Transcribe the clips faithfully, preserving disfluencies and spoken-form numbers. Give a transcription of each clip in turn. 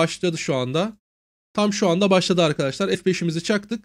Başladı şu anda. Tam şu anda başladı arkadaşlar. F beşimizi çaktık.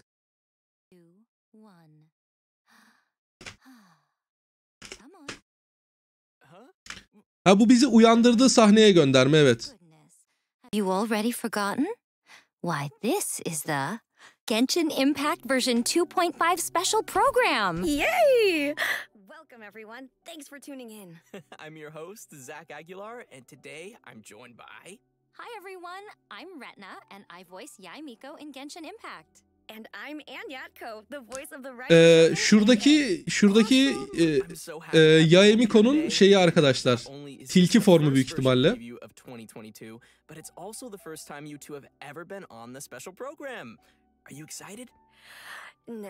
Ha, bu bizi uyandırdığı sahneye gönderme, evet. You already forgotten? Why, this is the Genshin Impact version two point five special program. Yay! Welcome everyone. Thanks for tuning in. I'm your host, Zach Aguilar, and today I'm joined by... Hi everyone, I'm Retna, and I voice Yae Miko in Genshin Impact. And I'm Ann Yatko, the voice of the Ee, şuradaki şuradaki e, e, Yae Miko'nun şeyi arkadaşlar. Tilki formu büyük ihtimalle. But it's also the first time you two have ever been on the special program. Are you excited? No.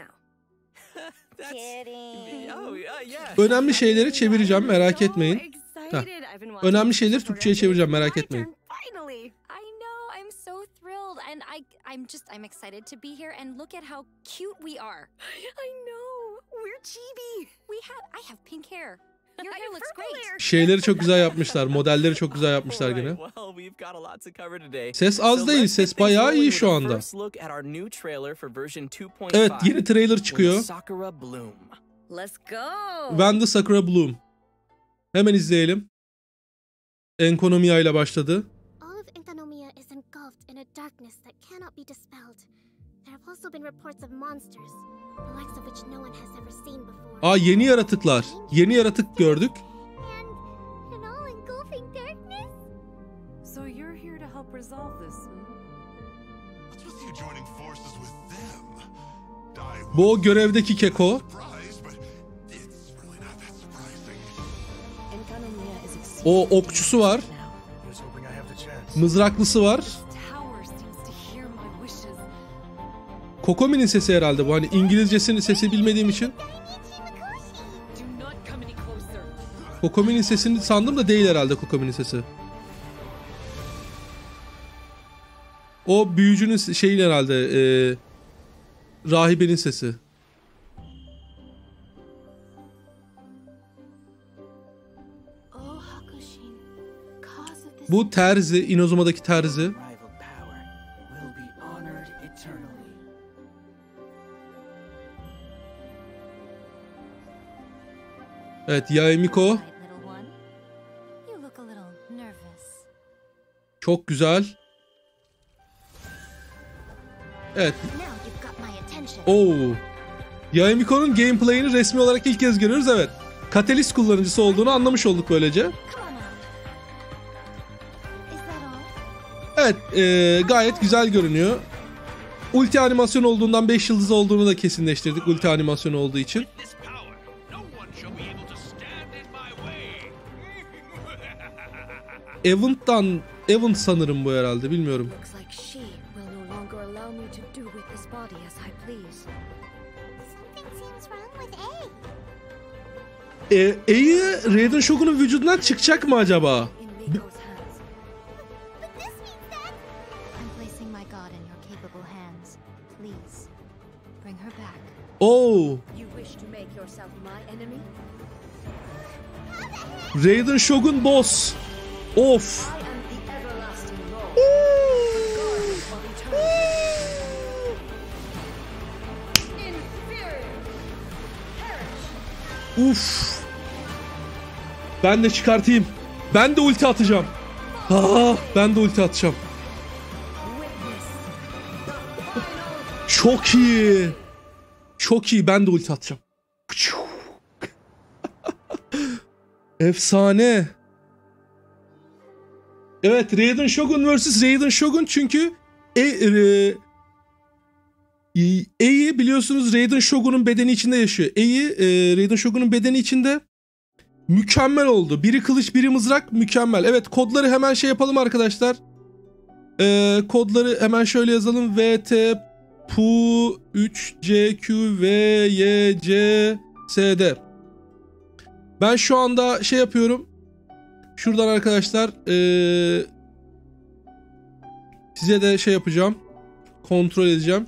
Kidding. Oh, yeah. Önemli şeyleri çevireceğim, merak etmeyin. Heh. Önemli şeyleri Türkçe'ye çevireceğim, merak etmeyin. I know, I'm so thrilled, and I, I'm just, I'm excited to be here. And look at how cute we are. I know, we're chibi. We have, I have pink hair. Your hair looks great. Şeyleri çok güzel yapmışlar, modelleri çok güzel yapmışlar gene. Ses az değil, ses bayağı iyi şu anda. Evet, yeni trailer çıkıyor. Let's go. When the Sakura Bloom. Hemen izleyelim. Enkonomiya ile başladı. All of Enkonomiya is engulfed in a darkness that cannot be dispelled. There have also been reports of monsters, the likes of which no one has ever seen before. Aa, yeni yaratıklar. Yeni yaratık gördük. And an all engulfing darkness. So you're here to help resolve this. What's with you joining forces with them? Bu o görevdeki keko. O okçusu var. Mızraklısı var. Kokomi'nin sesi herhalde bu. Hani İngilizcesini sesi bilmediğim için. Kokomi'nin sesini sandım da değil herhalde Kokomi'nin sesi. O büyücünün şeyin herhalde. E, rahibenin sesi. Bu terzi, Inazuma'daki terzi. Evet, Yae Miko. Çok güzel. Evet. Oo. Yae Miko'nun gameplay'ini resmi olarak ilk kez görüyoruz, evet. Catalyst kullanıcısı olduğunu anlamış olduk böylece. Evet, e, gayet güzel görünüyor. Ulti animasyon olduğundan beş yıldız olduğunu da kesinleştirdik, ulti animasyonu olduğu için. Event'tan, Event sanırım bu herhalde, bilmiyorum. E, E'yi Raiden Shogun'un vücudundan çıkacak mı acaba? Oh. Raiden Shogun boss. Of. Uf. Ben de çıkartayım. Ben de ulti atacağım. Aa, ben de ulti atacağım. Çok iyi. Çok iyi. Ben de ulti atacağım. Efsane. Evet, Raiden Shogun versus Raiden Shogun, çünkü e, e, E'yi biliyorsunuz Raiden Shogun'un bedeni içinde yaşıyor. E'yi e, Raiden Shogun'un bedeni içinde. Mükemmel oldu. Biri kılıç, biri mızrak, mükemmel. Evet, kodları hemen şey yapalım arkadaşlar. E, kodları hemen şöyle yazalım. V T P U üç C Q V Y C S D. Ben şu anda şey yapıyorum. Şuradan arkadaşlar ee, size de şey yapacağım. Kontrol edeceğim.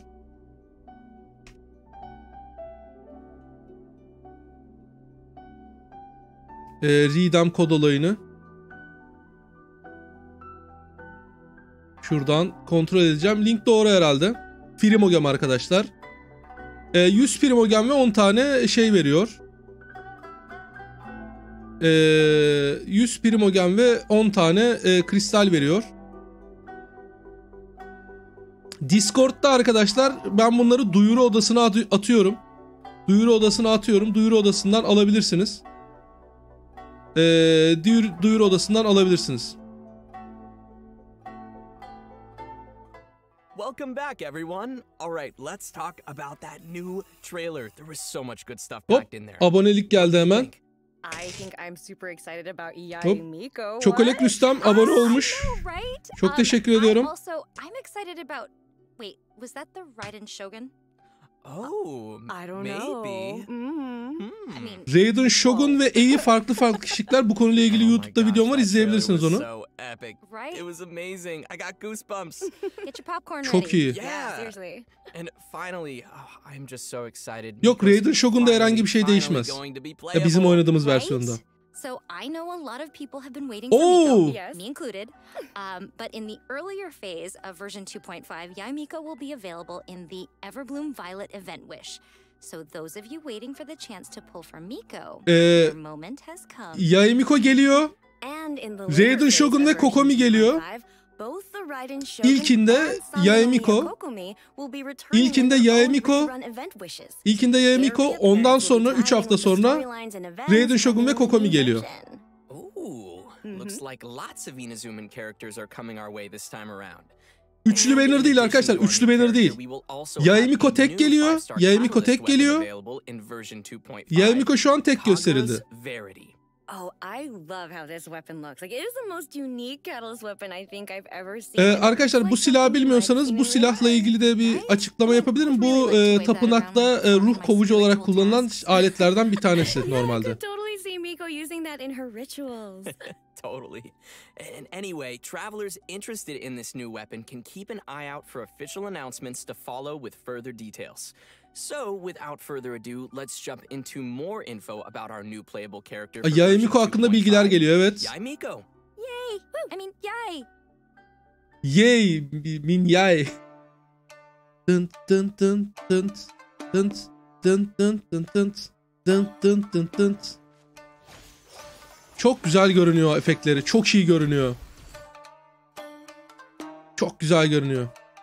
E, redeem kod olayını. Şuradan kontrol edeceğim. Link doğru herhalde. Primogem arkadaşlar. Ee, yüz Primogem ve on tane şey veriyor. Ee, yüz Primogem ve on tane e, kristal veriyor. Discord'da arkadaşlar ben bunları duyuru odasına at- atıyorum. Duyuru odasına atıyorum. Duyuru odasından alabilirsiniz. Ee, duyuru, duyuru odasından alabilirsiniz. Welcome back, everyone. All right, let's talk about that new trailer. There was so much good stuff Hop, packed in there. abonelik geldi hemen. I think I'm super excited about Hop. Yai Miko. Çokolek Rüstem abone olmuş. I know, right? Çok Um, teşekkür I ediyorum. Also, I'm excited about. Wait, was that the Raiden Shogun? Oh, I don't maybe. know. Mm-hmm. Hmm. I mean, Raiden Shogun ve E'yi farklı farklı kişilikler. Bu konuyla ilgili Oh my YouTube'da gosh, videom var, that izleyebilirsiniz trailer onu. was so epic. right? It was amazing. I got goosebumps. Get your popcorn Çok ready. iyi. Yeah, Yeah. seriously. And finally, oh, I'm just so excited. Yok, Miko's Raiden Shogun'da herhangi bir şey finally değişmez. going to be Ya bizim playable. oynadığımız Right? versiyonda. So I know a lot of people have been waiting for Oh! Miko, Yes. me included. Um, but in the earlier phase of version two point five, Yai Miko will be available in the Everbloom Violet Event Wish. So those of you waiting for the chance to pull from Miko, Ee, your moment has come. Yai Miko geliyor. And in the Raiden later phase Shogun of ve version Kokomi geliyor. two point five, both the Raiden Shogun İlkinde and Sangonomiya Yai Miko. Kokomi will be returning İlkinde with their Yai own Miko. rerun event wishes. İlkinde Yai Their Miko, reappearance ondan will be sonra tied üç in hafta with the sonra storylines and events Raiden Shogun ve of the Kokomi new geliyor. version. Ooh, looks like lots of Inazuman characters are coming our way this time around. Üçlü banner değil arkadaşlar. Üçlü banner değil. Yai Miko tek geliyor. Yai Miko tek geliyor. Yai Miko şu an tek gösterildi. Oh, I love how this weapon looks. Like, it is the most unique Catalyst weapon I think I've ever seen. Ee, And it's arkadaşlar bu like silahı something bilmiyorsanız I've bu seen in real silahla life, ilgili de bir right? açıklama yapabilirim. Bu e, tapınakta e, ruh kovucu olarak kullanılan aletlerden bir tanesi Yeah, I normalde. could totally see Miko using that in her rituals. Totally. And anyway, travelers interested in this new weapon can keep an eye out for official announcements to follow with further details. So, without further ado, let's jump into more info about our new playable character. for Yai version Miko hakkında two point bilgiler five. geliyor, evet. Yai Miko. Yay! I mean, yay! Yay, min yay. Dın dın dın dın dın dın dın dın dın dın dın dın dın. Çok güzel görünüyor efektleri. Çok iyi görünüyor. Çok güzel görünüyor.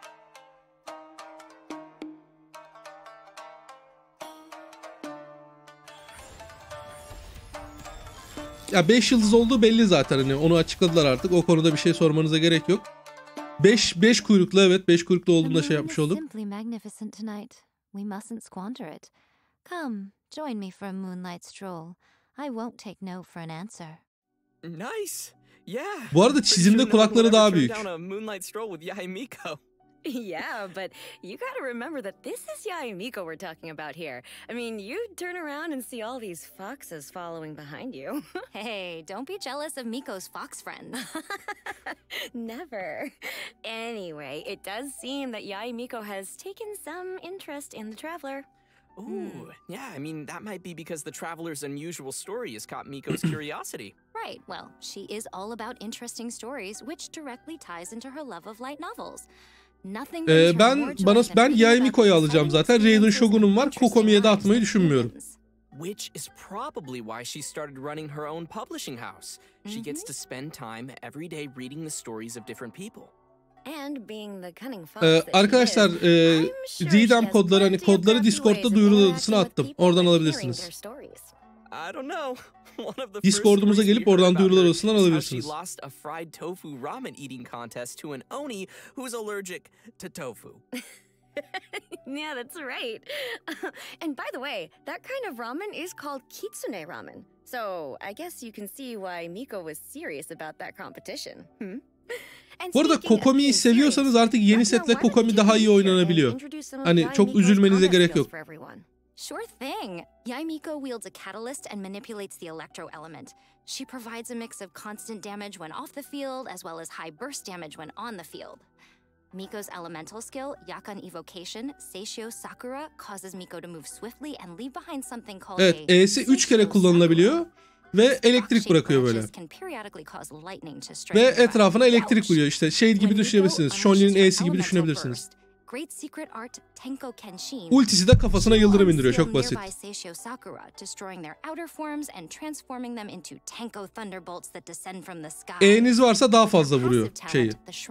Ya beş yıldız olduğu belli zaten, hani onu açıkladılar artık. O konuda bir şey sormanıza gerek yok. beş beş kuyruklu, evet, beş kuyruklu The olduğunda şey moon yapmış is olduk. simply magnificent tonight. We mustn't squander it. Come, join me for a moonlight stroll. I won't take no for an answer. Nice. Yeah. Bu arada Pretty çizimde sure no one will kulakları ever daha turn büyük. down a moonlight stroll with Yai Miko. Yeah, but you gotta remember that this is Yai Miko we're talking about here. I mean, you turn around and see all these foxes following behind you. Hey, don't be jealous of Miko's fox friends. Never. Anyway, it does seem that Yai Miko has taken some interest in the traveler. Ooh, yeah, I mean, that might be because the traveler's unusual story has caught Miko's curiosity. Right, well, she is all about interesting stories, which directly ties into her love of light novels. Nothing brings Ee, her ben more joy bana than ben reading Yai about Miko'yu the alacağım exciting zaten. Raiden experiences Shogun'um and var. interesting Kokomi'ye de lives atmayı that düşünmüyorum. humans. Which is probably why she started running her own publishing house. She gets to spend time every day reading the stories of different people. And being the cunning fox Ee, that she arkadaşlar is, e, I'm sure she Didem has kodları, hani plenty of kodları crafty Discord'da ways of duyuru interacting odasına with attım. people Oradan and hearing alabilirsiniz. their stories. I don't know. One of the Discord'umuza first stories gelip we heard oradan about duyurular her odasından is how alabilirsiniz. She lost a fried tofu ramen eating contest to an Oni who's allergic to tofu. Yeah, that's right. And by the way, that kind of ramen is called kitsune ramen. So I guess you can see why Miko was serious about that competition. Hmm? And Bu arada speaking of Kokomi'yi being serious, seviyorsanız artık yeni Ragnar, setle why don't Kokomi you daha iyi take care and oynanabiliyor. introduce some of Hani Yai çok Miko's üzülmenize combat gerek skills yok. for everyone? Sure thing. Yai Miko wields a catalyst and manipulates the electro element. She provides a mix of constant damage when off the field, as well as high burst damage when on the field. Miko's elemental skill, Yakan Evocation, Seishio Sakura, causes Miko to move swiftly and leave behind something called Evet, a E'si üç kere Seishio kullanılabiliyor. Sakura. Ve elektrik bırakıyor böyle. Ve etrafına elektrik vuruyor. İşte şey gibi düşünebilirsiniz. Chun-Li'nin E'si gibi düşünebilirsiniz. Ultisi de kafasına yıldırım indiriyor. Çok basit. E'niz varsa daha fazla vuruyor şeyi.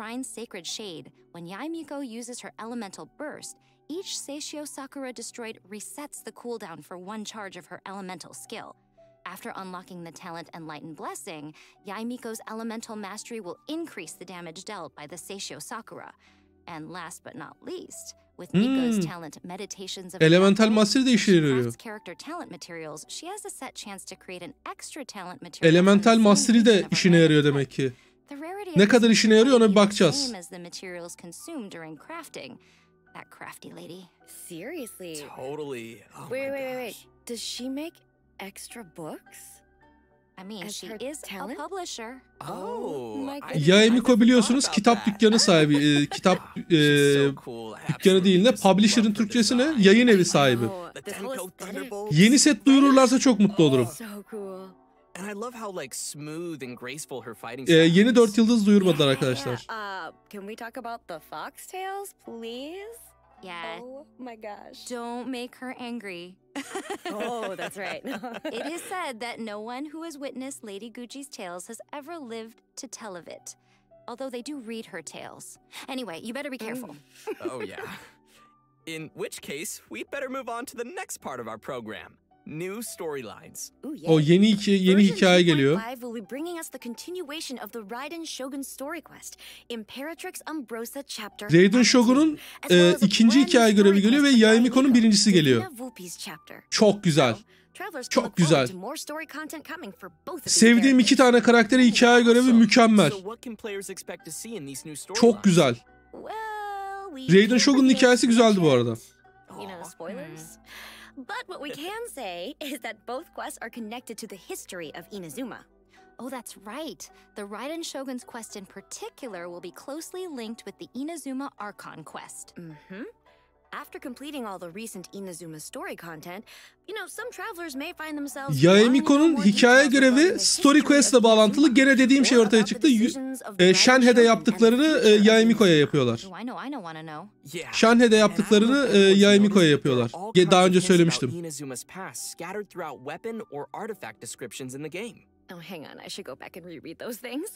Each Seishio Sakura destroyed resets the cooldown for one charge of her elemental skill. After unlocking the talent Enlightened Blessing, Yae Miko's elemental mastery will increase the damage dealt by the Seishio Sakura. And last but not least, with Miko's Hmm. talent Meditations of Elemental Example, mastery de işe she yarıyor. crafts character talent materials, she has a set chance to create an extra talent material from the Elemental same mastery region de of her işine yarıyor magic demek ki. The rarity Ne of kadar this işine yarıyor ona bir might be the bakacağız. same as the materials consumed during crafting. That crafty lady. Seriously. Totally. Oh Wait, my wait, wait, gosh. wait. Does she make extra books? I mean, As she her is talent? a publisher. Oh, my I goodness. didn't- Yae I Miko never biliyorsunuz thought kitap about that. dükkanı sahibi. e, kitap e, She's so cool. I dükkanı değil ne? absolutely just love Publisher'ın her Türkçesi ne? design. Yayın evi sahibi. Oh, The this whole Tenko aesthetic. Thunderbolts. Yeni set duyururlarsa çok mutlu olurum. So cool. And I love how like smooth and graceful her fighting E, style yeni is. dört yıldız duyurmadılar Yeah, arkadaşlar. yeah. Uh, can we talk about the foxtails, please? Yeah. Oh my gosh. Don't make her angry. Oh, that's right. It is said that no one who has witnessed Lady Gucci's tales has ever lived to tell of it. Although they do read her tales. Anyway, you better be careful. Oh yeah. In which case, we'd better move on to the next part of our program. New storylines. Ooh, O yay. yeni iki, yeni Version hikaye two point geliyor. five will be bringing us the continuation of the Raiden Shogun story quest, Imperatrix Umbrosa chapter. Raiden Act Shogun'un two, as well e, as a ikinci brand new hikaye story görevi geliyor ve quest for Yae Yae Miko'nun Miko, birincisi geliyor. Divina Vulpes chapter. Çok güzel. So, travelers can Çok look forward güzel. to more story content coming for both of these Sevdiğim iki characters. tane karaktere hikaye görevi Awesome. mükemmel. So what can players expect to see in these new storylines? Çok güzel. Well, we Raiden can't Shogun'un reveal hikayesi too güzeldi much bu arada. yet. You know, Aw. spoilers. But what we can say is that both quests are connected to the history of Inazuma. Oh, that's right. The Raiden Shogun's quest in particular will be closely linked with the Inazuma Archon quest. Mm-hmm. After completing all the recent Inazuma story content, you know, some travelers may find themselves Yae wanting to know Miko'nun more hikaye details regarding görevi the story history quest'le of bağlantılı. Inazuma, Gene dediğim şey or ortaya about the çıktı. Yu- decisions of the E, Raiden Shenhe'de Shogun and yaptıklarını the e, future of Yae Miko'ya Inazuma. yapıyorlar. Oh, I know, I know, wanna know. Yeah. Shenhe'de And yaptıklarını I don't e, know if Yae you've Miko'ya noticed, but yapıyorlar. there are all Ge- Daha kinds önce of hints about söylemiştim. Inazuma's past scattered throughout weapon or artifact descriptions in the game. Oh, hang on, I should go back and reread those things.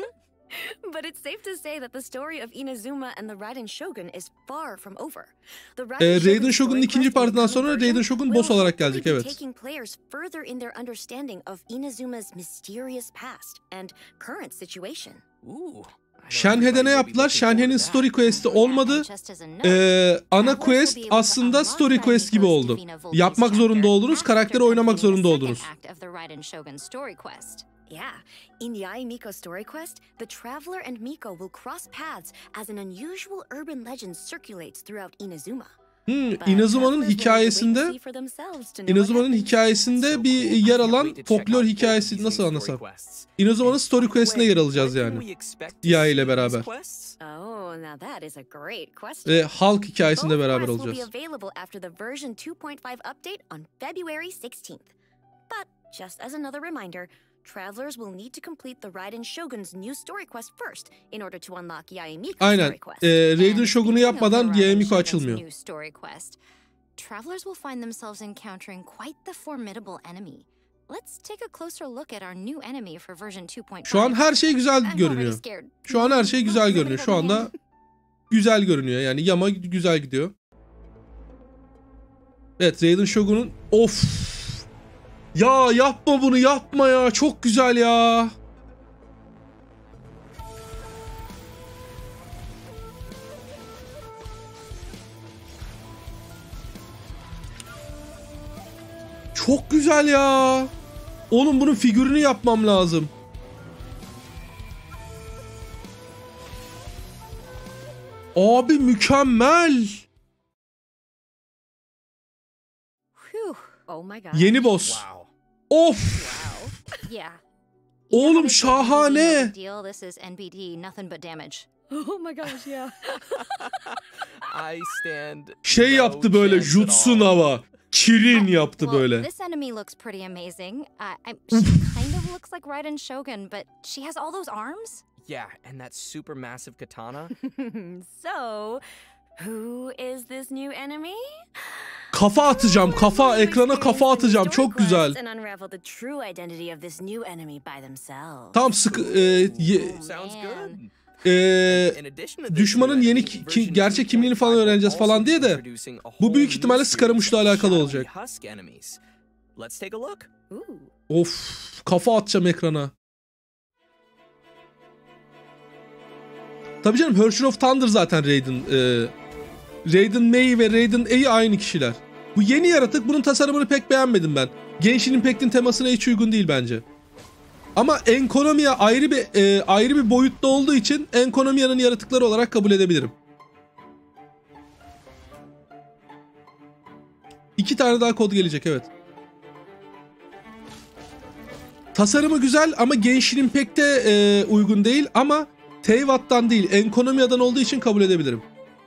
But it's safe to say that the story of Inazuma and the Raiden Shogun is far from over. The E, Raiden Raiden Shogun's Shogun'un story ikinci quest in the partidan coming sonra version Raiden Shogun will boss olarak hopefully gelecek, be evet. taking players further in their understanding of Inazuma's mysterious past and current situation. Ooh. Shenhe'de ne yaptılar? Shenhe'nin story quest'i olmadı. And just as a note, Ee, ana travelers quest will be able to aslında unlock story Yae quest gibi Miko's oldu. Divina Vulpes Yapmak zorunda chapter oldunuz, after karakteri oynamak completing zorunda the oldunuz. second act of the Raiden Shogun story quest. Yeah, in Yae Miko's story quest, the traveler and Miko will cross paths as an unusual urban legend circulates throughout Inazuma. Hmm, But Inazuma'nın travelers will need to wait and hikayesinde see for themselves to know what Inazuma'nın happens. hikayesinde bir yer alan folklor hikayesi nasıl anlasam. Inazuma'nın story quest'ine yer alacağız yani. Yae ile beraber. Oh, now that is a great question. Ve halk hikayesinde Both beraber quests will olacağız. be available after the version two point five update on February sixteenth. But just as another reminder, travelers will need to complete the Raiden Shogun's new story quest first in order to unlock Yae Miko's Aynen. story quest. Ee, Raiden And Shogun'u speaking of the yapmadan Raiden Yae Miko Shogun's açılmıyor. new story quest, travelers will find themselves encountering quite the formidable enemy. Let's take a closer look at our new enemy for version two point five. Şu an her şey güzel I'm already görünüyor. scared. Şu an her şey güzel Nobody görünüyor. hold Şu my anda hand. güzel görünüyor. Yani yama güzel gidiyor. Evet, Raiden Shogun'un of. Ya yapma bunu, yapma ya. Çok güzel ya. Çok güzel ya. Oğlum bunun figürünü yapmam lazım. Abi mükemmel. Whew. Oh my god. Yeni boss. Wow. Of. Wow. Yeah. Oğlum You know how they say N B D, no şahane. big deal? This is N B D, nothing but damage. Oh my gosh, yeah. I stand Şey no yaptı böyle chance at jutsu all. nava. Kirin yaptı Well, böyle. this enemy looks pretty amazing. Uh, I, she kind of looks like Raiden Shogun, but she has all those arms? Yeah, and that supermassive katana. So, who is this new enemy? Kafa atacağım, kafa We'll ekrana experience kafa the atacağım. story Çok quest güzel. And unravel the true identity of this new enemy by themselves. Tam sıkı e, ye- Sounds good. e, In addition to this düşmanın new yeni enemy, ki- version gerçek kimliğini falan two point five öğreneceğiz will falan also diye be de introducing a bu whole büyük new ihtimalle series Scaramouche'la of alakalı shadowy olacak. Husk enemies. Let's take a look. Ooh. Of, kafa atacağım ekrana. Tabii canım, Version of Thunder zaten Raiden. E, Raiden Mei ve Raiden Ei aynı kişiler. Bu yeni yaratık, bunun tasarımını pek beğenmedim ben. Genshin Impact'in temasına hiç uygun değil bence. Ama Enkonomiya ayrı bir e, ayrı bir boyutta olduğu için Enkonomiya'nın yaratıkları olarak kabul edebilirim. İki tane daha kod gelecek, evet. Tasarımı güzel ama Genshin Impact'e e, uygun değil, ama Teyvat'tan değil, Enkonomiya'dan olduğu için kabul edebilirim.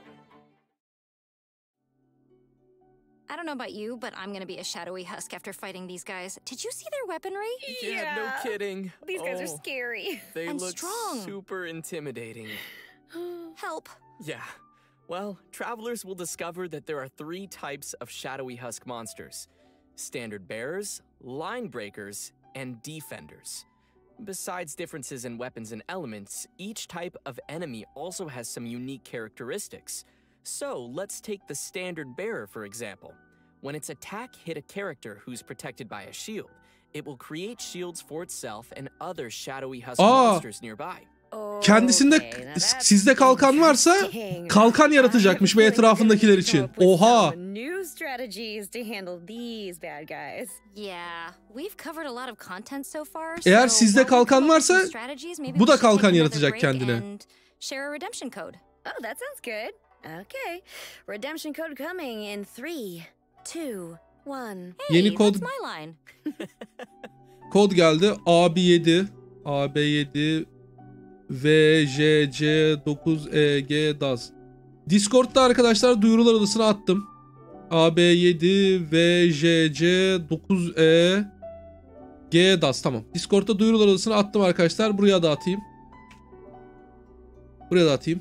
I don't know about you, but I'm gonna be a shadowy husk after fighting these guys. Did you see their weaponry? Yeah, no kidding. These guys are Oh, scary. They and look strong. super intimidating. Help. Yeah. Well, travelers will discover that there are three types of shadowy husk monsters: standard bearers, line breakers, and defenders. Besides differences in weapons and elements, each type of enemy also has some unique characteristics. So, let's take the standard bearer for example. When its attack hit a character who's protected by a shield, it will create shields for itself and other shadowy husk Aa. monsters nearby. Kendisinde Okay, now that's sizde kalkan varsa interesting. kalkan yaratacakmış ve I have a feeling etrafındakiler they're gonna için. come up with Oha! some New strategies to handle these bad guys. Yeah, we've covered a lot of content so far. Eğer so sizde while we kalkan come up with some varsa, strategies, maybe bu we da should take kalkan another yaratacak break kendine. and share a redemption code. Oh, that sounds good. Okay. Redemption code coming in three, two, one. Hey, Yeni kod- that's my line. Kod geldi. A B yedi, A B yedi, V J C dokuz E G D A Z. Discord'da arkadaşlar duyurular odasına attım. A B yedi, V J C dokuz E G D A Z, tamam. Discord'da duyurular odasına attım arkadaşlar. Buraya da atayım. Buraya da atayım.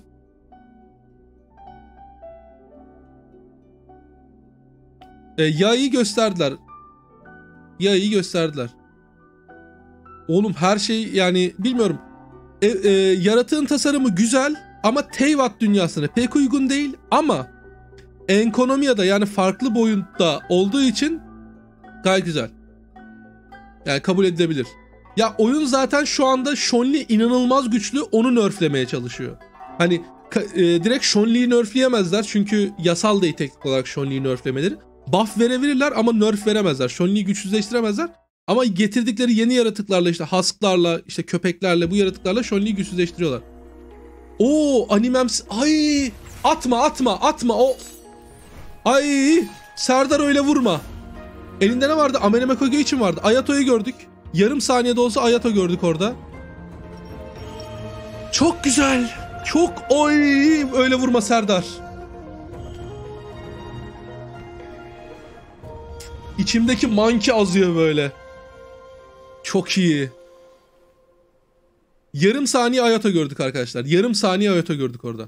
E, yayı gösterdiler. Yayı gösterdiler. Oğlum her şey, yani bilmiyorum. E, e, yaratığın tasarımı güzel ama Teyvat dünyasına pek uygun değil, ama Enkonomiya'da, yani farklı boyutta olduğu için gayet güzel. Yani kabul edilebilir. Ya oyun zaten şu anda Chun-Li inanılmaz güçlü, onu nerflemeye çalışıyor. Hani ka- e, direkt Chun-Li'yi nerfleyemezler çünkü yasal değil teknik olarak Chun-Li'yi nerflemeleri. Buff verebilirler ama nerf veremezler. Chun-Li'yi güçsüzleştiremezler. Ama getirdikleri yeni yaratıklarla, işte husklarla, işte köpeklerle, bu yaratıklarla Chun-Li'yi güçsüzleştiriyorlar. Oo, animems. Ay! Atma, atma, atma. O Ay! Serdar öyle vurma. Elinde ne vardı? Ameneme Koge için vardı. Ayato'yu gördük. Yarım saniyede olsa Ayato gördük orada. Çok güzel. Çok oy! Öyle vurma Serdar. İçimdeki manki azıyor böyle. Çok iyi. Yarım saniye Ayato gördük arkadaşlar. Yarım saniye Ayato gördük orada.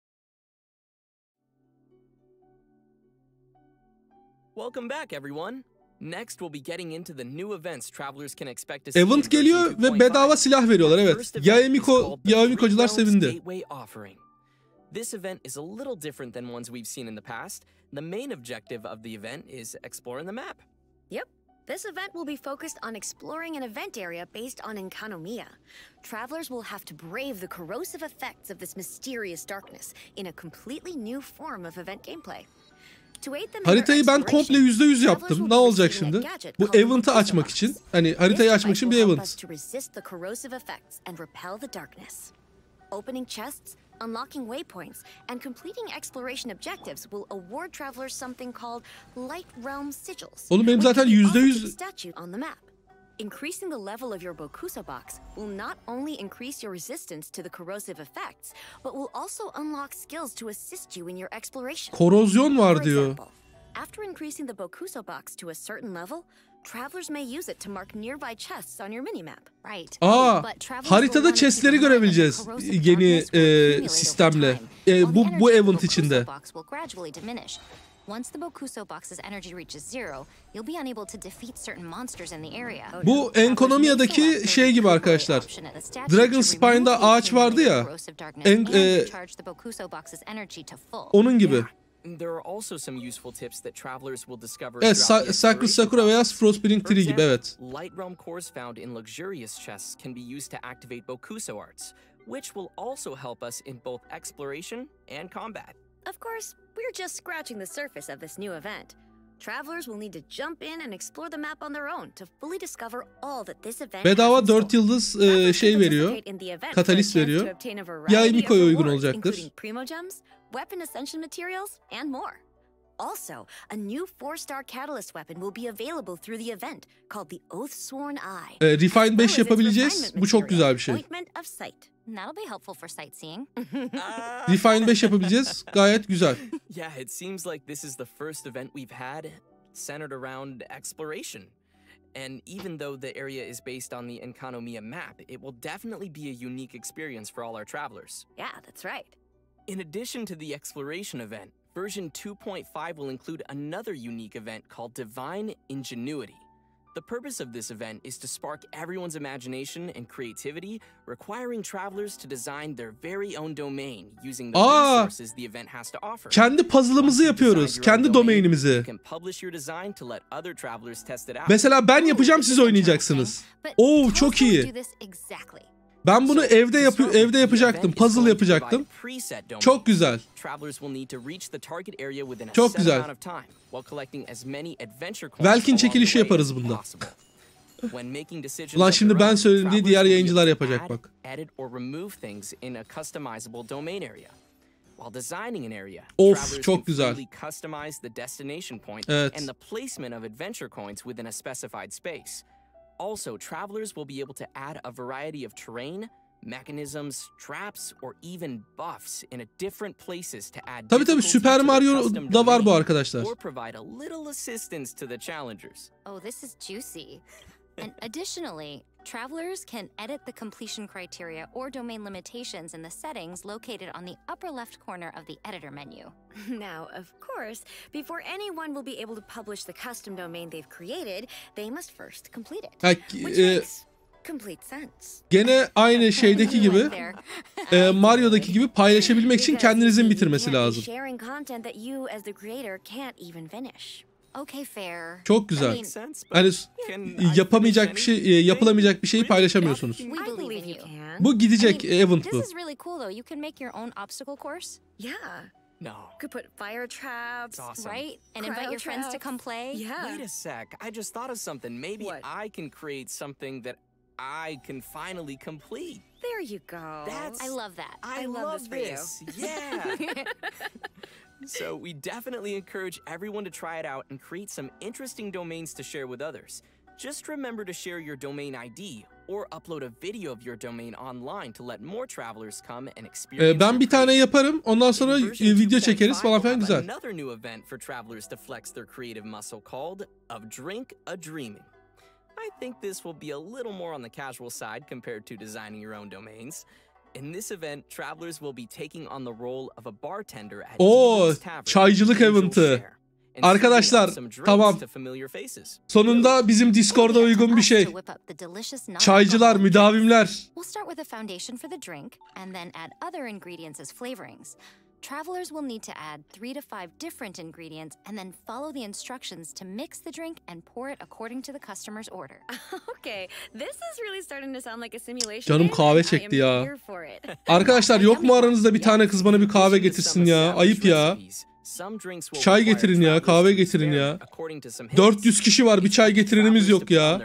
Welcome back, everyone. Next, we'll be getting into the new events travelers can expect to see. Event in geliyor version ve two point bedava five. silah veriyorlar, Our evet. first event is Yaemiko, called the Yaemikocular Three Realms sevindi. Gateway Offering. This event is a little different than ones we've seen in the past. The main objective of the event is exploring the map. Yep. This event will be focused on exploring an event area based on Enkanomiya. Travelers will have to brave the corrosive effects of this mysterious darkness in a completely new form of event gameplay. To aid them in their Haritayı ben komple exploration, yüzde yüz travelers yaptım. will Ne be olacak receiving a şimdi? gadget Bu called the event'ı Bakusa açmak Box. için. Hani haritayı This açmak device için bir will help event. us to resist the corrosive effects and repel the darkness. Opening chests, unlocking waypoints, and completing exploration objectives will award travelers something called Light Realm Sigils. Oğlum benim which zaten can be yüzde offered yüz- to the statue on the map. Increasing the level of your Bokusa box will not only increase your resistance to the corrosive effects, but will also unlock skills to assist you in your exploration. Korozyon var For diyor. example, After increasing the Bokuso box to a certain level, travelers may use it to mark nearby chests on your minimap. Right. Aa, But travelers will haritada want to chestleri keep in mind that görebileceğiz corrosive yeni darkness will e, accumulate over sistemle. time, E, while the bu energy bu of the event Bokuso içinde. box will gradually diminish. Once the Bokuso box's energy reaches zero, you'll be unable to defeat certain monsters in the area. Bu Enkonomia'daki şey gibi arkadaşlar. Dragon Spine'da ağaç vardı ya. En, e, onun gibi. There are also some useful tips that travelers will discover Evet, throughout the Sa- Sacred exploration Sakura veya process. Frostspring For Tree gibi, example, evet. Light Realm cores found in luxurious chests can be used to activate Bokuso arts, which will also help us in both exploration and combat. Of course, we're just scratching the surface of this new event. Travelers will need to jump in and explore the map on their own to fully discover all that this event Bedava has in dört store. yıldız e, Travelers şey can veriyor. participate in the event for a Katalist chance veriyor. to obtain a variety Yay of Miko'ya uygun rewards, olacaktır. including primo gems, weapon ascension materials, and more. Also, a new four-star catalyst weapon will be available through the event called the Oathsworn Eye. E, Refine as well beş as its yapabileceğiz. refinement Bu çok material, güzel bir şey. Ointment of Sight. That'll be helpful for sightseeing. Refine beş yapabileceğiz. Gayet güzel. Yeah, it seems like this is the first event we've had centered around exploration. And even though the area is based on the Enkanomiya map, it will definitely be a unique experience for all our travelers. Yeah, that's right. In addition to the exploration event, version two point five will include another unique event called Divine Ingenuity. The purpose of this event is to spark everyone's imagination and creativity, requiring travelers to design their very own domain using the Aa! resources the event has to offer. Kendi puzzle'ımızı yapıyoruz. Kendi domainimizi. You can publish your design to let other travelers test it out. Mesela ben yapacağım, siz oynayacaksınız. Oo, çok iyi. Ben bunu evde yapı evde yapacaktım. Puzzle yapacaktım. Çok güzel. Çok güzel. Velkin çekilişi yaparız bunda. Ulan şimdi ben söylediğim diğer yayıncılar yapacak bak. Of, çok güzel. Evet. Also, travelers will be able to add a variety of terrain, mechanisms, traps, or even buffs in a different places to add. Tabii tabii, Super Mario'da var bu arkadaşlar. Or provide a little assistance to the challengers. Oh, this is juicy. And additionally, travelers can edit the completion criteria or domain limitations in the settings located on the upper left corner of the editor menu. Now, of course, before anyone will be able to publish the custom domain they've created, they must first complete it. Ha, Which e, makes complete sense. gene aynı şeydeki gibi, e, Mario'daki gibi paylaşabilmek için kendinizin bitirmesi lazım. Sharing content that you as the creator can't even finish. Okay, fair. Çok güzel. I mean, Hani yapamayacak bir şey, yapılamayacak bir şeyi paylaşamıyorsunuz. we believe in you. Bu gidecek I mean, event this bu. is really cool though. You can make your own obstacle course, Yeah. No. Could put fire traps. It's awesome. right? And invite Cryo your friends to traps. come play. Yeah. Wait a sec. I just thought of something. Maybe What? I can create something that I can finally complete. There you go. That's- I love that. I, I love love, this for you. this. Yeah. So we definitely encourage everyone to try it out and create some interesting domains to share with others. Just remember to share your domain I D or upload a video of your domain online to let more travelers come and experience. E, ben bir tane yaparım. Ondan sonra In e, version video two point çekeriz five, falan we'll filan, have güzel. Another new event for travelers to flex their creative muscle called Of Drink a Dreaming. I think this will be a little more on the casual side compared to designing your own domains. In this event, travelers will be taking on the role of a bartender at Oo, Demon's Tavern, çaycılık Angel event'ı. Share, and Arkadaşlar, serving up some drinks tamam. to familiar faces. Sonunda bizim Discord'a uygun bir şey. To whip up the delicious Çaycılar, non-alcoholic müdavimler. drinks. We'll start with a foundation for the drink and then add other ingredients as flavorings. Travelers will need to add three to five different ingredients and then follow the instructions to mix the drink and pour it according to the customer's order. Okay, this is really starting to sound like a simulation. Canım game, kahve and I çekti am ya. here for it. Arkadaşlar, yok mu aranızda bir tane kız bana bir kahve getirsin ya? Ayıp ya. Çay getirin ya, kahve getirin ya. dört yüz kişi var, bir çay getirenimiz yok ya.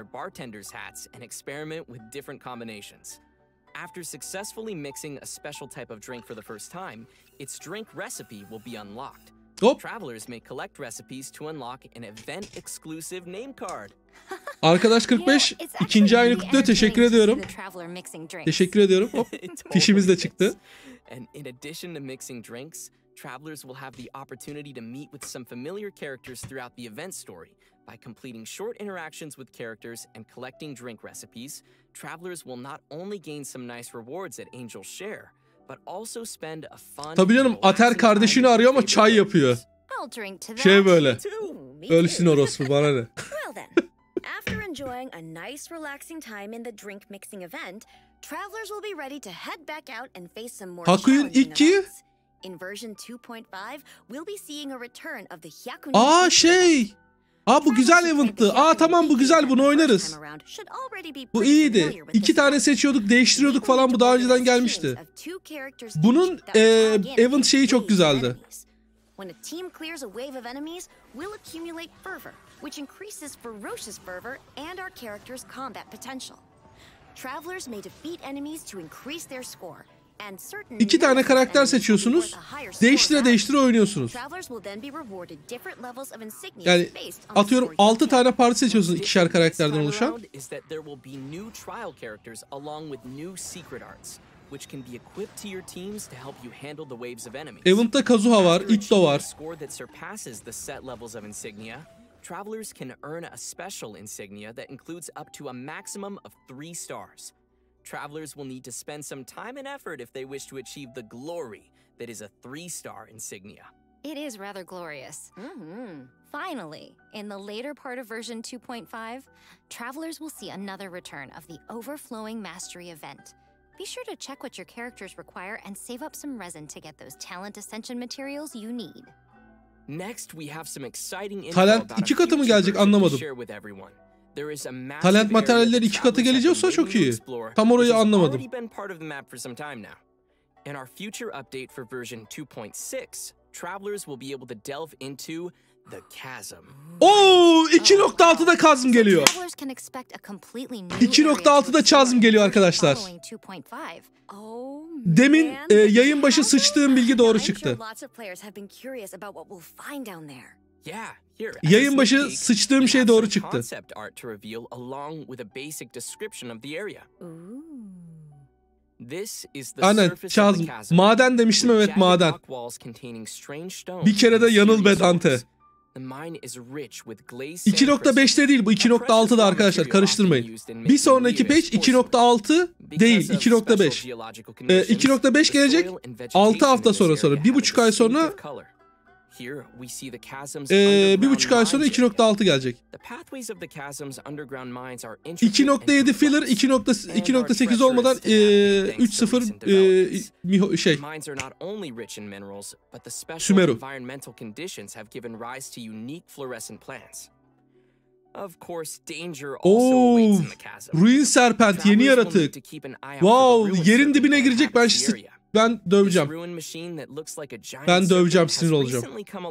After successfully mixing a special type of drink for the first time, its drink recipe will be unlocked. Hop. Travelers may collect recipes to unlock an event-exclusive name card. Arkadaş kırk beş ikinci ayını kutluyor. Teşekkür ediyorum. Teşekkür ediyorum. Hop. It Fişimiz de totally çıktı. is. And in addition to mixing drinks, travelers will have the opportunity to meet with some familiar characters throughout the event story. By completing short interactions with characters and collecting drink recipes, travelers will not only gain some nice rewards at Angel's Share, but also spend a fun. Tabii canım, Ater kardeşini arıyor ama çay yapıyor. I'll drink to that. Şey böyle. Ooh, me Ölsün too. orospu, bana ne? Well then, after enjoying a nice relaxing time in the drink mixing event, travelers will be ready to head back out and face some more Hakuin challenging iki. events. In version two point five, we'll be seeing a return of the Hyakunin. Aa Iki şey. event. Aa bu güzel event'tı. Aa tamam, bu güzel, bunu oynarız. Bu iyiydi. İki tane seçiyorduk, değiştiriyorduk falan, bu daha önceden gelmişti. Bunun e, event şeyi çok güzeldi. When a team clears a wave of enemies, we'll accumulate fervor, which increases ferocious fervor and our character's combat potential. Travelers may defeat enemies to increase their score. İki tane karakter seçiyorsunuz, değiştire değiştire oynuyorsunuz. Yani atıyorum altı tane parti seçiyorsunuz ikişer karakterden oluşan. Event'ta Kazuha var, Itto var. Travelers can earn a special insignia that includes up to a maximum of three stars. Travelers will need to spend some time and effort if they wish to achieve the glory that is a three-star insignia. It is rather glorious. Mm-hmm. Finally, in the later part of version two point five, travelers will see another return of the Overflowing Mastery event. Be sure to check what your characters require and save up some resin to get those talent ascension materials you need. Next, we have some exciting info Talent about iki a katı mı future gelecek version to anlamadım. share with everyone. There is a massive Talent area materyalleri that iki katı travelers have geleceğiz, been o çok waiting to iyi. explore, Tam orayı which has anlamadım. already been part of the map for some time now. In our future update for version two point six, travelers will be able to delve into the chasm. Oo, iki nokta altıda Chasm geliyor. Travelers can expect a completely new iki nokta area to altıda explore Chasm geliyor in arkadaşlar. following two point five. Oh, Demin man, e, the yayın başı chasm? sıçtığım bilgi doğru I'm sure çıktı. lots of players have been curious about what we'll find down there. Yeah, here. as a Yayın sneak başı peek, sıçtığım we şey have doğru some çıktı. concept art to reveal along with a basic description of the area. Ooh. This is the Aynen, surface of Chasm. the chasm. Maden demiştim, with evet, jagged maden. rock walls containing strange stones Bir kere de and yanıl mysterious be Dante. ores. The mine is rich with glazed iki nokta beşte değil bu, iki nokta altıda arkadaşlar, karıştırmayın. Bir sonraki patch iki nokta altı değil, iki nokta beş. Ee, iki nokta beş gelecek altı hafta sonra sonra, bir buçuk ay sonra ee, bir buçuk ay sonra iki nokta altı gelecek. iki nokta yedi filler, iki nokta sekiz olmadan ee, üç sıfır ee, şey Sumeru. Oo, Ruin Serpent yeni yaratık. Wow, yerin dibine girecek, ben şi- ben döveceğim. Ben döveceğim, sinir olacağım.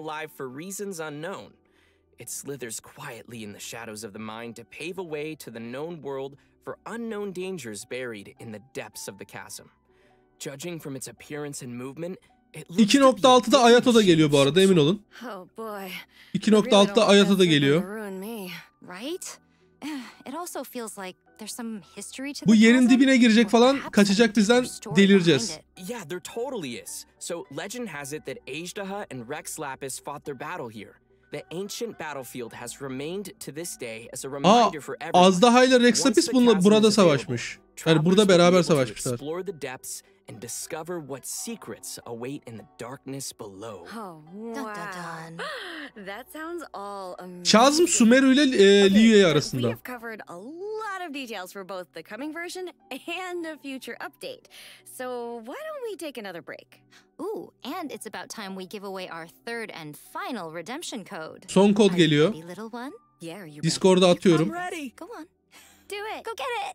It slithers quietly in the shadows of the mine to pave a way to the known world for unknown dangers buried in the depths of the chasm. Judging from its appearance and movement, it looks iki nokta altıda Ayato da geliyor bu arada, emin olun. Oh boy. iki nokta altıda Ayato da geliyor. Right? It also feels like there's some history to Bu the yerin chasm, dibine girecek or falan, perhaps kaçacak bizden, there's story delireceğiz. behind it. Yeah, there totally is. So legend has it that Ajdaha and Rex Lapis fought their battle here. The ancient battlefield has remained to this day as a Aa, reminder for everyone. Azdaha ile Rex Once Lapis the bununla chasm burada is available, savaşmış. Yani travelers burada will be beraber able to savaşmışlar. explore the depths and discover what secrets await in the darkness below. Oh, Dun, dun, wow. dun. That sounds all amazing. Chasm Sumeru ile e, Okay, Liyue but we arasında. have covered a lot of details for both the coming version and a future update. So why don't we take another break? Ooh, and it's about time we give away our third and final redemption code. Son kod Are you geliyor. ready, little one? Yeah, are you ready? Discord'a atıyorum. I'm ready. Go on. Do it. Go get it.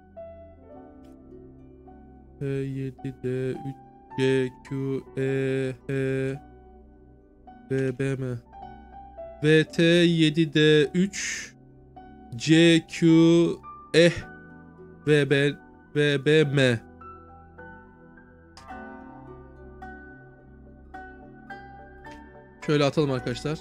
E yedi D üç G Q E H B B M V T yedi D üç C Q E V B V B M. Şöyle atalım arkadaşlar.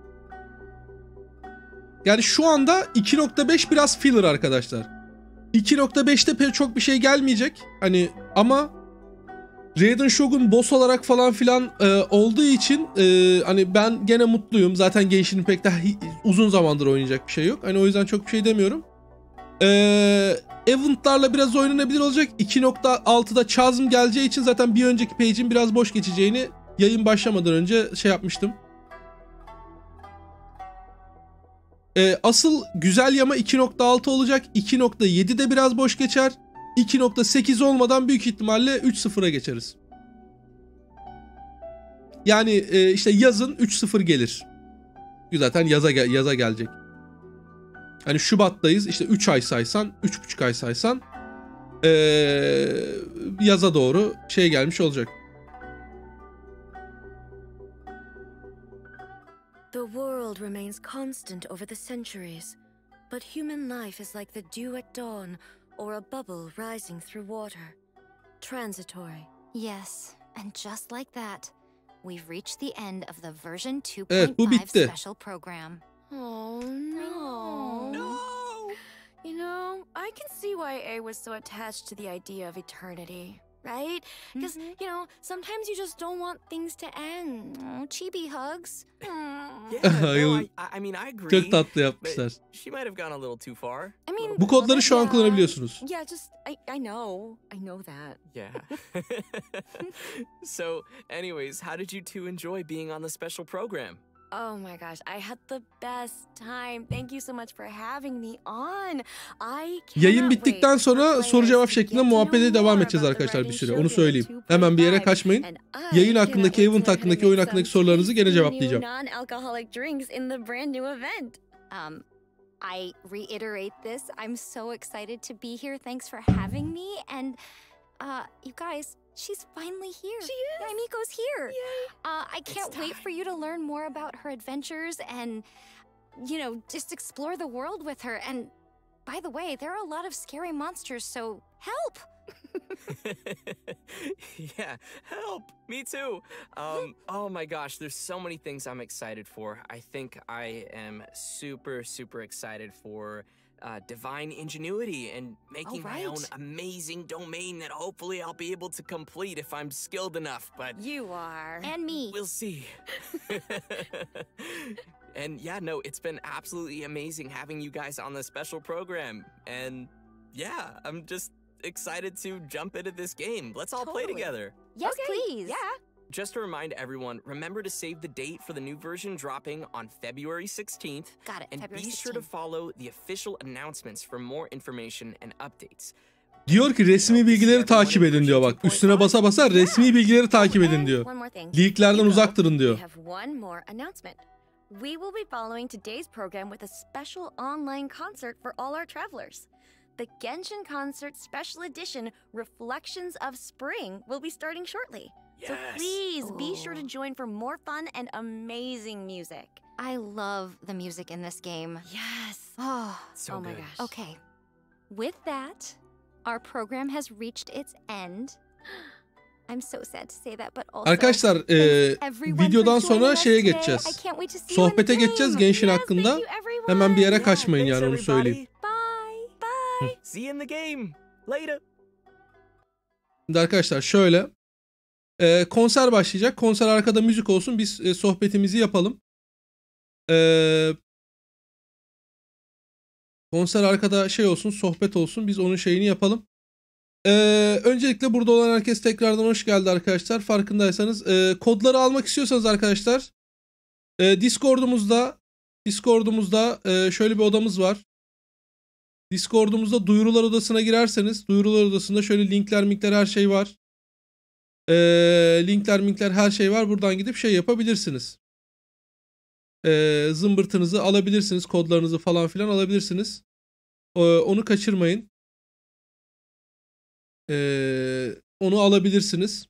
Yani şu anda iki nokta beş biraz filler arkadaşlar. iki nokta beşte pek çok bir şey gelmeyecek. Hani ama Raiden Shogun boss olarak falan filan e, olduğu için e, hani ben gene mutluyum. Zaten Genshin Impact'te uzun zamandır oynayacak bir şey yok. Hani o yüzden çok bir şey demiyorum. E, Event'larla biraz oynanabilir olacak. iki nokta altıda Chasm geleceği için zaten bir önceki page'in biraz boş geçeceğini yayın başlamadan önce şey yapmıştım. E, asıl güzel yama iki nokta altı olacak. iki nokta yedide biraz boş geçer. iki nokta sekiz olmadan büyük ihtimalle üç sıfıra geçeriz. Yani e, işte yazın üç sıfır gelir. Zaten yaza yaza gelecek. Hani Şubat'tayız. İşte üç ay saysan, üç buçuk ay saysan e, yaza doğru şey gelmiş olacak. The world remains constant over the centuries, but human life is like the dew at dawn or a bubble rising through water. Transitory. Yes, and just like that, we've reached the end of the version two Evet, point bu five bitti. special program. Oh no. No! You know, I can see why A was so attached to the idea of eternity, right? Because, Mhm. you know, sometimes you just don't want things to end. Oh, chibi hugs. Yeah, no, I, I mean, I agree. Çok tatlı yapmışlar. But she might have gone a little too far. I mean, Bu kodları şu an yeah. kullanabiliyorsunuz. Yeah, just, I, I know. I know that. Yeah. So, anyways, how did you two enjoy being on the special program? Oh my gosh, I had the best time. Thank you so much for having me on. I Yayın bittikten sonra soru cevap şeklinde muhabbete devam edeceğiz arkadaşlar bir süre. Onu söyleyeyim. Hemen bir yere kaçmayın. Yayın hakkındaki, event hakkındaki, oyun hakkındaki sorularınızı gene cevaplayacağım. Non-alcoholic drinks in the brand new event. Um, I reiterate this. I'm so excited to be here. Thanks for having me. And, uh, you guys, she's finally here. She is. Yeah, Miko's here. Yay. Uh, I can't wait for you to learn more about her adventures and, you know, just explore the world with her. And by the way, there are a lot of scary monsters, so help! Yeah, help! Me too! Um, oh my gosh, there's so many things I'm excited for. I think I am super, super excited for uh, divine ingenuity and making Oh, my own right. amazing domain that hopefully I'll be able to complete if I'm skilled enough, but You are. And me. we'll see. And yeah, no, it's been absolutely amazing having you guys on the special program. And yeah, I'm just excited to jump into this game. Let's all play Totally. together. Yes, Okay, please. Yeah. Just to remind everyone, remember to save the date for the new version dropping on February sixteenth. Got it. And February be sure to sixteenth. follow the official announcements for more information and updates. Diyor ki resmi bilgileri takip edin diyor bak. Üstüne basa basa resmi bilgileri takip edin And diyor. one more thing. Leaklerden Hugo, uzak durun diyor. We have one more announcement. We will be following today's program with a special online concert for all our travelers. The Genshin Concert Special Edition Reflections of Spring will be starting shortly. So Yes. please be sure to Ooh. join for more fun and amazing music. I love the music in this game. Yes. Oh, So oh my good. gosh. okay. With that, our program has reached its end. I'm so sad to say that, but also Arkadaşlar e, thanks everyone for videodan joining sonra us şeye today. geçeceğiz. I can't wait to see you in the Sohbete game. geçeceğiz Genshin Yes, hakkında. thank you, everyone. Hemen bir yere Yeah, kaçmayın thanks, yani onu söyleyeyim. everybody. Bye. Bye. See you in the game. Later. Şimdi arkadaşlar şöyle. E, konser başlayacak. Konser arkada müzik olsun. Biz e, sohbetimizi yapalım. E, konser arkada şey olsun. Sohbet olsun. Biz onun şeyini yapalım. E, öncelikle burada olan herkes tekrardan hoş geldi arkadaşlar. Farkındaysanız. E, kodları almak istiyorsanız arkadaşlar. E, Discord'umuzda Discord'umuzda e, şöyle bir odamız var. Discord'umuzda duyurular odasına girerseniz. Duyurular odasında şöyle linkler minkler her şey var. E, linkler minkler her şey var. Buradan gidip şey yapabilirsiniz. E, zımbırtınızı alabilirsiniz. Kodlarınızı falan filan alabilirsiniz. E, onu kaçırmayın. E, onu alabilirsiniz.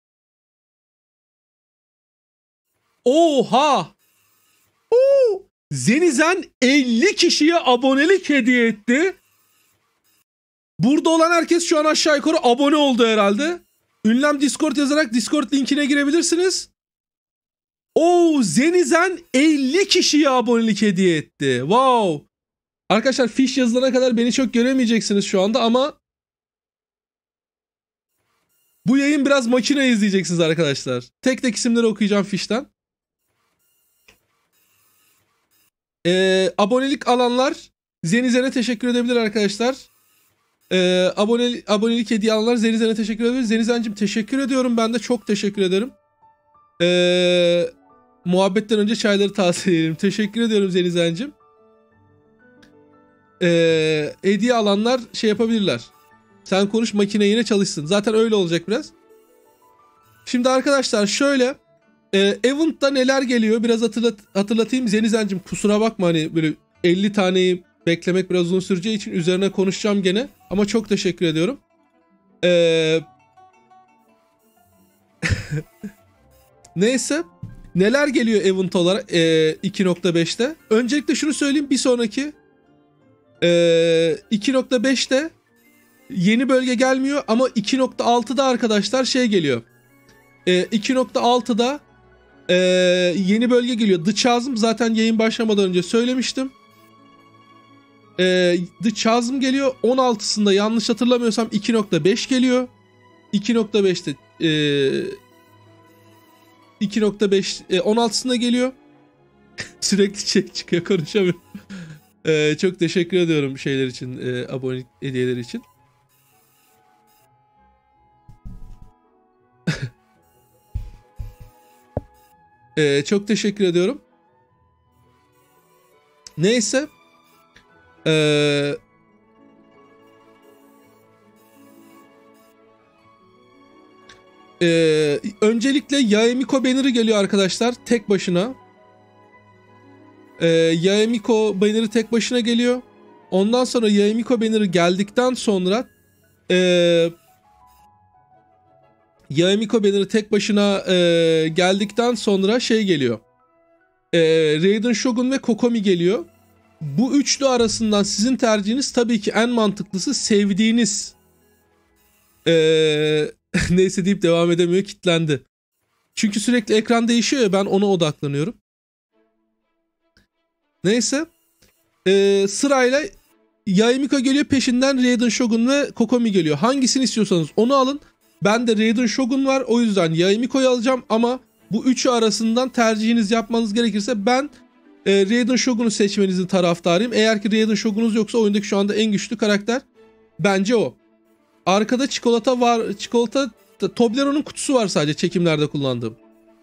Oha! Oo! Zenizen elli kişiye abonelik hediye etti. Burada olan herkes şu an aşağı yukarı abone oldu herhalde. Ünlem Discord yazarak Discord linkine girebilirsiniz. Oo, Zenizen elli kişiye abonelik hediye etti. Wow. Arkadaşlar fiş yazılana kadar beni çok göremeyeceksiniz şu anda ama Bu yayın biraz makine izleyeceksiniz arkadaşlar. Tek tek isimleri okuyacağım fişten. Ee, abonelik alanlar Zenizen'e teşekkür edebilir arkadaşlar. Ee, abone, abonelik hediye alanlar Zenizen'e teşekkür edebilir. Zenizen'cim teşekkür ediyorum. Ben de çok teşekkür ederim. Ee, muhabbetten önce çayları tavsiye ederim. Teşekkür ediyorum Zenizen'cim. Ee, hediye alanlar şey yapabilirler. Sen konuş, makine yine çalışsın. Zaten öyle olacak biraz. Şimdi arkadaşlar şöyle. E, Event'ta neler geliyor biraz hatırlat, hatırlatayım. Zenizen'cim kusura bakma, hani böyle elli taneyi beklemek biraz uzun süreceği için üzerine konuşacağım gene. Ama çok teşekkür ediyorum. Ee... Neyse. Neler geliyor Event olarak e, iki nokta beşte? Öncelikle şunu söyleyeyim. Bir sonraki e, iki nokta beşte yeni bölge gelmiyor ama iki nokta altıda arkadaşlar şey geliyor. E, iki nokta altıda e, yeni bölge geliyor. The Chasm, zaten yayın başlamadan önce söylemiştim. E, The Chasm geliyor. on altısında yanlış hatırlamıyorsam iki nokta beş geliyor. iki nokta beşte e, iki nokta beş e, on altısında geliyor. Sürekli çek çıkıyor, konuşamıyorum. e, çok teşekkür ediyorum şeyler için, e, abonelik hediyeleri için. Ee, çok teşekkür ediyorum. Neyse. Ee, e, öncelikle Yaemiko banner'ı geliyor arkadaşlar. Tek başına. Ee, Yaemiko banner'ı tek başına geliyor. Ondan sonra Yaemiko banner'ı geldikten sonra eee Yaemiko banner'ı tek başına e, geldikten sonra şey geliyor. E, Raiden Shogun ve Kokomi geliyor. Bu üçlü arasından sizin tercihiniz tabii ki en mantıklısı sevdiğiniz. E, neyse deyip devam edemiyor, kilitlendi. Çünkü sürekli ekran değişiyor ya, ben ona odaklanıyorum. Neyse. E, sırayla Yaemiko geliyor, peşinden Raiden Shogun ve Kokomi geliyor. Hangisini istiyorsanız onu alın. Ben de Raiden Shogun var, o yüzden Yaemiko'yu alacağım ama bu üçü arasından tercihiniz yapmanız gerekirse ben e, Raiden Shogun'u seçmenizin taraftarıyım. Eğer ki Raiden Shogun'unuz yoksa oyundaki şu anda en güçlü karakter bence o. Arkada çikolata var, çikolata Toblerone'un kutusu var sadece çekimlerde kullandığım.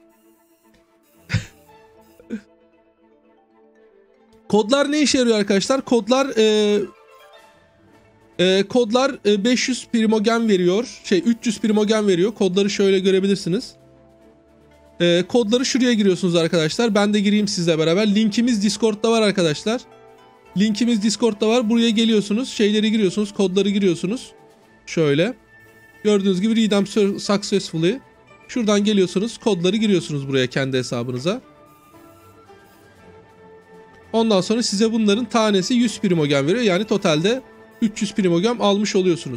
Kodlar ne işe yarıyor arkadaşlar? Kodlar e, e, kodlar e, beş yüz primogen veriyor. Şey üç yüz primogen veriyor. Kodları şöyle görebilirsiniz. E, kodları şuraya giriyorsunuz arkadaşlar. Ben de gireyim sizle beraber. Linkimiz Discord'da var arkadaşlar. Linkimiz Discord'da var. Buraya geliyorsunuz. Şeyleri giriyorsunuz. Kodları giriyorsunuz. Şöyle. Gördüğünüz gibi Redeem Successfully. Şuradan geliyorsunuz. Kodları giriyorsunuz buraya kendi hesabınıza. Ondan sonra size bunların tanesi yüz primogen veriyor. Yani totalde üç yüz primogen almış oluyorsunuz.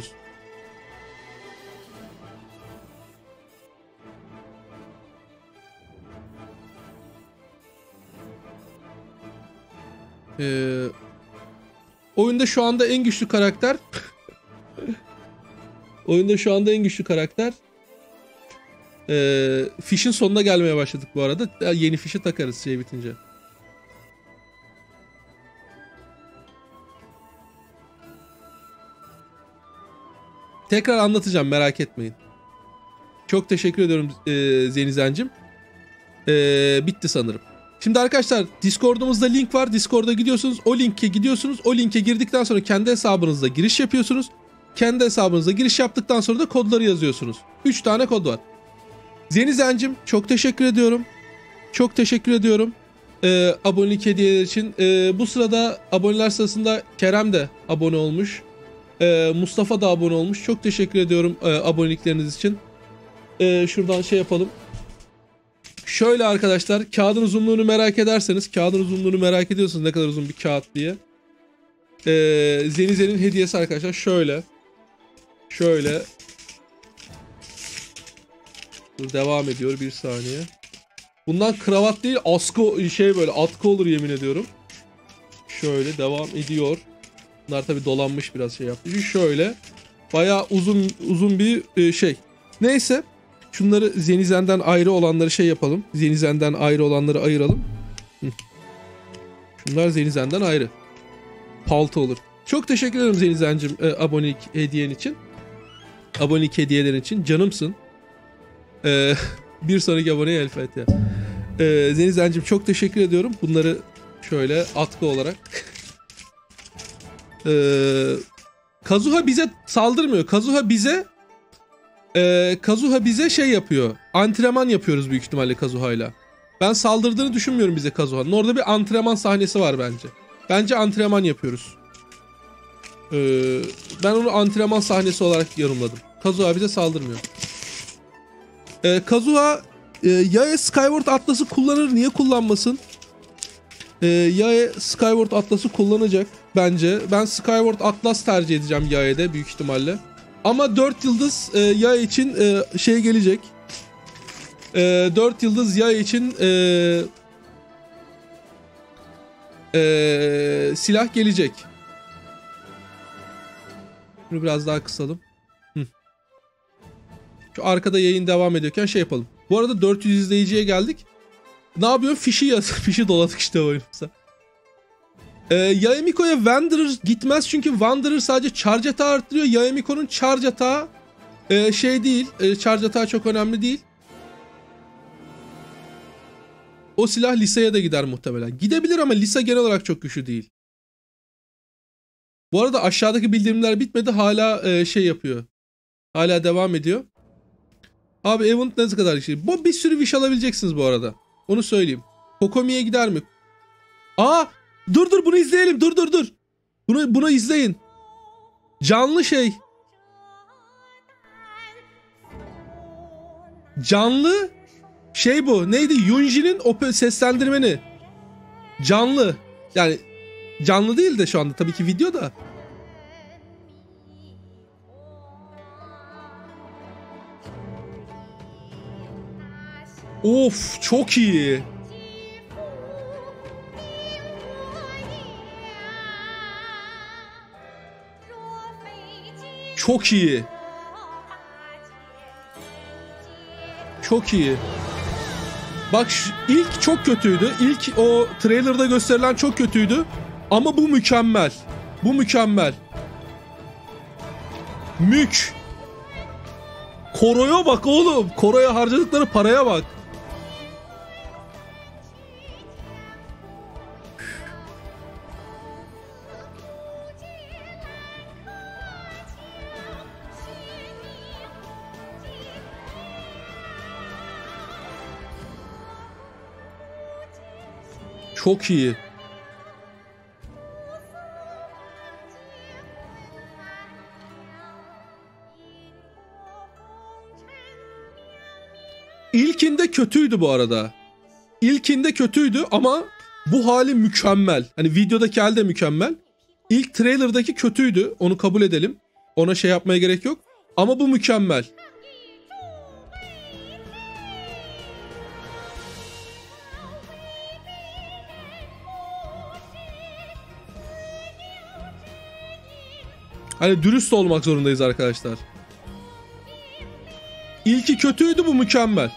Ee, oyunda şu anda en güçlü karakter oyunda şu anda en güçlü karakter ee, fişin sonuna gelmeye başladık bu arada. Yeni fişi takarız şey bitince. Tekrar anlatacağım, merak etmeyin. Çok teşekkür ediyorum e, Zenizencim. E, bitti sanırım. Şimdi arkadaşlar Discord'umuzda link var. Discord'a gidiyorsunuz. O linke gidiyorsunuz. O linke girdikten sonra kendi hesabınızda giriş yapıyorsunuz. Kendi hesabınızda giriş yaptıktan sonra da kodları yazıyorsunuz. üç tane kod var. Zenizencim çok teşekkür ediyorum. Çok teşekkür ediyorum. E, abonelik hediyeler için. E, bu sırada aboneler sırasında Kerem de abone olmuş. Ee, Mustafa da abone olmuş. Çok teşekkür ediyorum e, abonelikleriniz için. E, şuradan şey yapalım. Şöyle arkadaşlar, kağıdın uzunluğunu merak ederseniz, kağıdın uzunluğunu merak ediyorsunuz ne kadar uzun bir kağıt diye. E, Zenize'nin hediyesi arkadaşlar şöyle. Şöyle. Dur, devam ediyor bir saniye. Bundan kravat değil, askı şey böyle atkı olur yemin ediyorum. Şöyle devam ediyor. Bunlar tabi dolanmış biraz şey yaptı. Şöyle bayağı uzun uzun bir şey. Neyse. Şunları Zenizen'den ayrı olanları şey yapalım. Zenizen'den ayrı olanları ayıralım. Hı. Şunlar Zenizen'den ayrı. Palto olur. Çok teşekkür ederim Zenizen'cim e, abonelik hediyen için. Abonelik hediyelerin için. Canımsın. E, bir sonraki aboneye El Fatiha. E, Zenizen'cim çok teşekkür ediyorum. Bunları şöyle atkı olarak. e, Kazuha bize saldırmıyor. Kazuha bize e, Kazuha bize şey yapıyor. Antrenman yapıyoruz büyük ihtimalle Kazuha'yla. Ben saldırdığını düşünmüyorum bize Kazuha'nın. Orada bir antrenman sahnesi var bence. Bence antrenman yapıyoruz. Ee, ben onu antrenman sahnesi olarak yorumladım. Kazuha bize saldırmıyor. Ee, Kazuha e, Yae Skyward Atlas'ı kullanır. Niye kullanmasın? Ee, Yae Skyward Atlas'ı kullanacak bence. Ben Skyward Atlas tercih edeceğim Yae'de büyük ihtimalle. Ama dört yıldız e, Yae için e, şey gelecek. E, dört yıldız Yae için e, e, silah gelecek. Bunu biraz daha kısalım. Hı. Şu arkada yayın devam ediyorken şey yapalım. Bu arada dört yüz izleyiciye geldik. Ne yapıyor? Fişi yaz. Fişi doladık işte oyunumuza. Ee, Yaemiko'ya Wanderer gitmez çünkü Wanderer sadece charge atağı arttırıyor. Yaemiko'nun charge atağı e, şey değil. E, charge atağı çok önemli değil. O silah Lisa'ya da gider muhtemelen. Gidebilir ama Lisa genel olarak çok güçlü değil. Bu arada aşağıdaki bildirimler bitmedi. Hala e, şey yapıyor. Hala devam ediyor. Abi event ne kadar şey. Bu bir sürü wish alabileceksiniz bu arada. Onu söyleyeyim. Kokomi'ye gider mi? Aa! Dur dur bunu izleyelim. Dur dur dur. Bunu bunu izleyin. Canlı şey. Canlı şey bu. Neydi? Yunji'nin o seslendirmeni. Canlı. Yani canlı değil de şu anda tabii ki video da. Of çok iyi. Çok iyi. Çok iyi. Bak şu, ilk çok kötüydü. İlk o trailer'da gösterilen çok kötüydü. Ama bu mükemmel. Bu mükemmel. Mük. Koro'ya bak oğlum. Koro'ya harcadıkları paraya bak. Çok iyi. İlkinde kötüydü bu arada. İlkinde kötüydü ama bu hali mükemmel. Hani videodaki hali de mükemmel. İlk trailer'daki kötüydü. Onu kabul edelim. Ona şey yapmaya gerek yok. Ama bu mükemmel. Hani dürüst olmak zorundayız arkadaşlar. İlki kötüydü, bu mükemmel.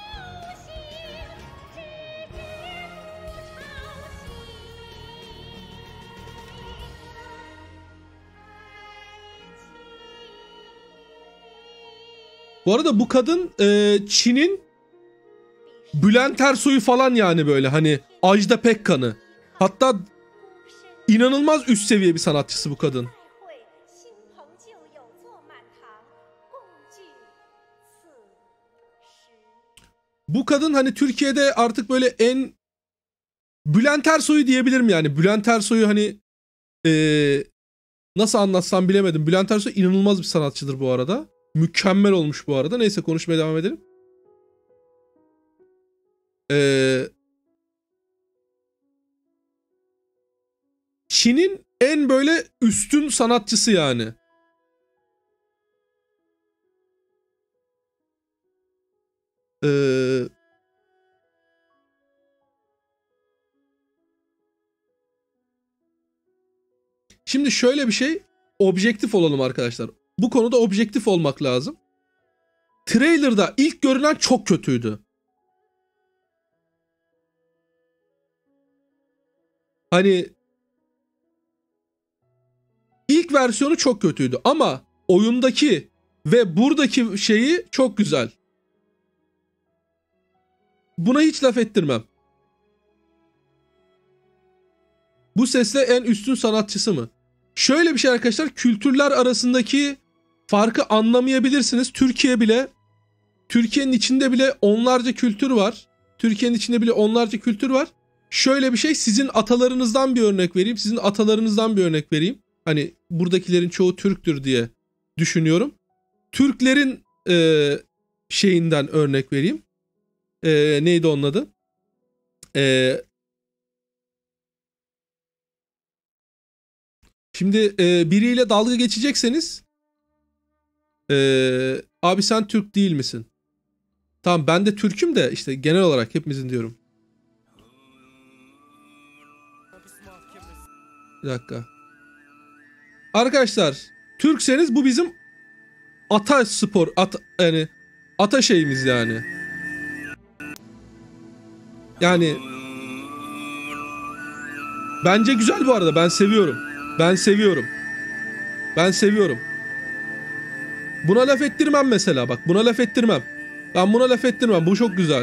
Bu arada bu kadın e, Çin'in Bülent Ersoy'u falan yani böyle hani Ajda Pekkan'ı. Hatta inanılmaz üst seviye bir sanatçısı bu kadın. Bu kadın hani Türkiye'de artık böyle en Bülent Ersoy'u diyebilirim yani. Bülent Ersoy'u hani ee, nasıl anlatsam bilemedim. Bülent Ersoy inanılmaz bir sanatçıdır bu arada. Mükemmel olmuş bu arada. Neyse konuşmaya devam edelim. Ee, Çin'in en böyle üstün sanatçısı yani. Ee, şimdi şöyle bir şey, objektif olalım arkadaşlar. Bu konuda objektif olmak lazım. trailer'da ilk görünen çok kötüydü. Hani ilk versiyonu çok kötüydü ama oyundaki ve buradaki şeyi çok güzel. Buna hiç laf ettirmem. Bu sesle en üstün sanatçısı mı? Şöyle bir şey arkadaşlar, kültürler arasındaki farkı anlamayabilirsiniz. Türkiye bile, Türkiye'nin içinde bile onlarca kültür var. Türkiye'nin içinde bile onlarca kültür var. Şöyle bir şey, sizin atalarınızdan bir örnek vereyim. Sizin atalarınızdan bir örnek vereyim. Hani buradakilerin çoğu Türktür diye düşünüyorum. Türklerin e, şeyinden örnek vereyim. E, neydi onun adı? E, şimdi e, biriyle dalga geçecekseniz e, abi sen Türk değil misin? Tamam, ben de Türk'üm de işte genel olarak hepimizin diyorum. Bir dakika. Arkadaşlar, Türkseniz bu bizim ata spor, at, yani ata şeyimiz yani. Yani bence güzel bu arada. Ben seviyorum. Ben seviyorum. Ben seviyorum. Buna laf ettirmem mesela. Bak, buna laf ettirmem. Ben buna laf ettirmem. Bu çok güzel.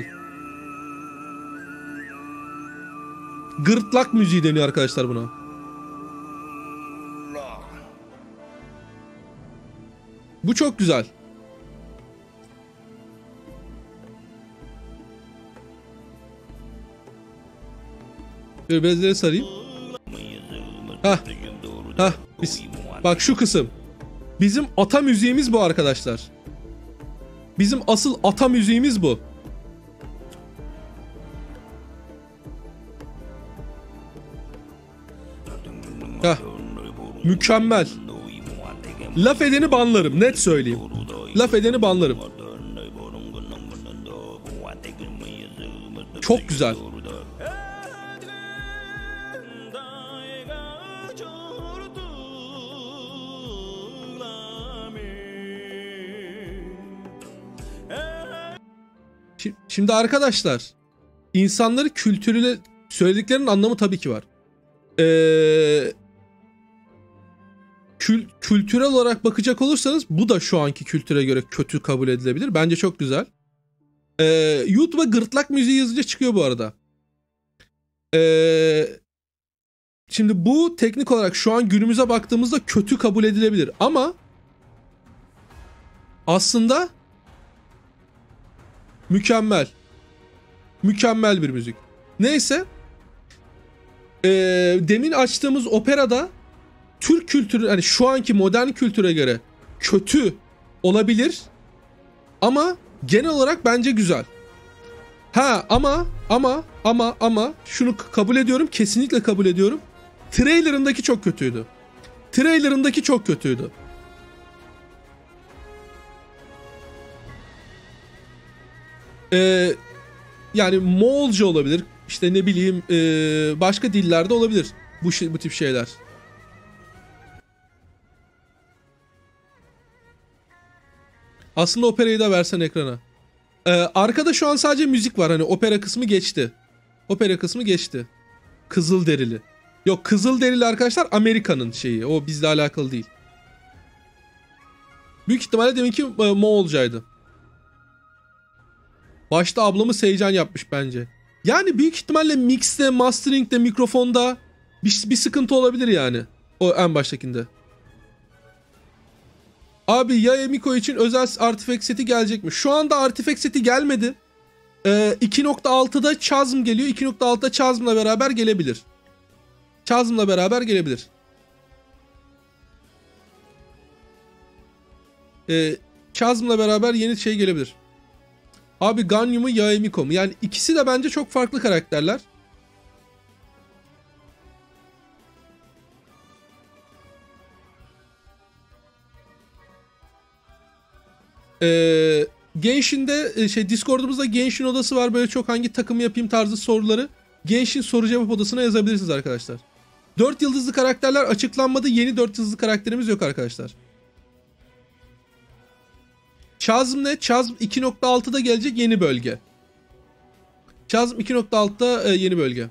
Gırtlak müziği deniyor arkadaşlar buna. Bu çok güzel. Şöyle bezleri sarayım. Hah. Hah. Biz, bak şu kısım. Bizim ata müziğimiz bu arkadaşlar. Bizim asıl ata müziğimiz bu. Hah. Mükemmel. Laf edeni banlarım, net söyleyeyim. Laf edeni banlarım. Çok güzel. Şimdi arkadaşlar, insanları kültürüyle söylediklerinin anlamı tabii ki var. Eee Kül kültürel olarak bakacak olursanız bu da şu anki kültüre göre kötü kabul edilebilir. Bence çok güzel. Ee, YouTube'a gırtlak müziği yazınca çıkıyor bu arada. Ee, şimdi bu teknik olarak şu an günümüze baktığımızda kötü kabul edilebilir. Ama aslında mükemmel. Mükemmel bir müzik. Neyse. Ee, demin açtığımız operada Türk kültürü, hani şu anki modern kültüre göre kötü olabilir ama genel olarak bence güzel. Ha ama ama ama ama şunu kabul ediyorum, kesinlikle kabul ediyorum. Trailer'ındaki çok kötüydü. Trailer'ındaki çok kötüydü. Ee, yani Moğolca olabilir, işte ne bileyim ee, başka dillerde olabilir bu bu tip şeyler. Aslında operayı da versen ekrana. Ee, arkada şu an sadece müzik var. Hani opera kısmı geçti. Opera kısmı geçti. Kızılderili. Yok, Kızılderili arkadaşlar Amerika'nın şeyi. O bizle alakalı değil. Büyük ihtimalle deminki e, Moğolcaydı. Başta ablamız heyecan yapmış bence. Yani büyük ihtimalle mixte, masteringde, mikrofonda bir, bir sıkıntı olabilir yani. O en baştakinde. Abi Yae Miko için özel artifact seti gelecek mi? Şu anda artifact seti gelmedi. Ee, iki nokta altıda Chasm geliyor. iki nokta altıda Chasm'la beraber gelebilir. Chasm'la beraber gelebilir. Ee, Chasm'la beraber yeni şey gelebilir. Abi Ganyu mu Yae Miko mu? Yani ikisi de bence çok farklı karakterler. Ee, Genshin'de şey Discord'umuzda Genshin odası var. Böyle çok hangi takımı yapayım tarzı soruları Genshin soru cevap odasına yazabilirsiniz arkadaşlar. dört yıldızlı karakterler açıklanmadı. Yeni dört yıldızlı karakterimiz yok arkadaşlar. Chasm ne? Chasm iki nokta altıda gelecek yeni bölge. Chasm iki nokta altıda e, yeni bölge.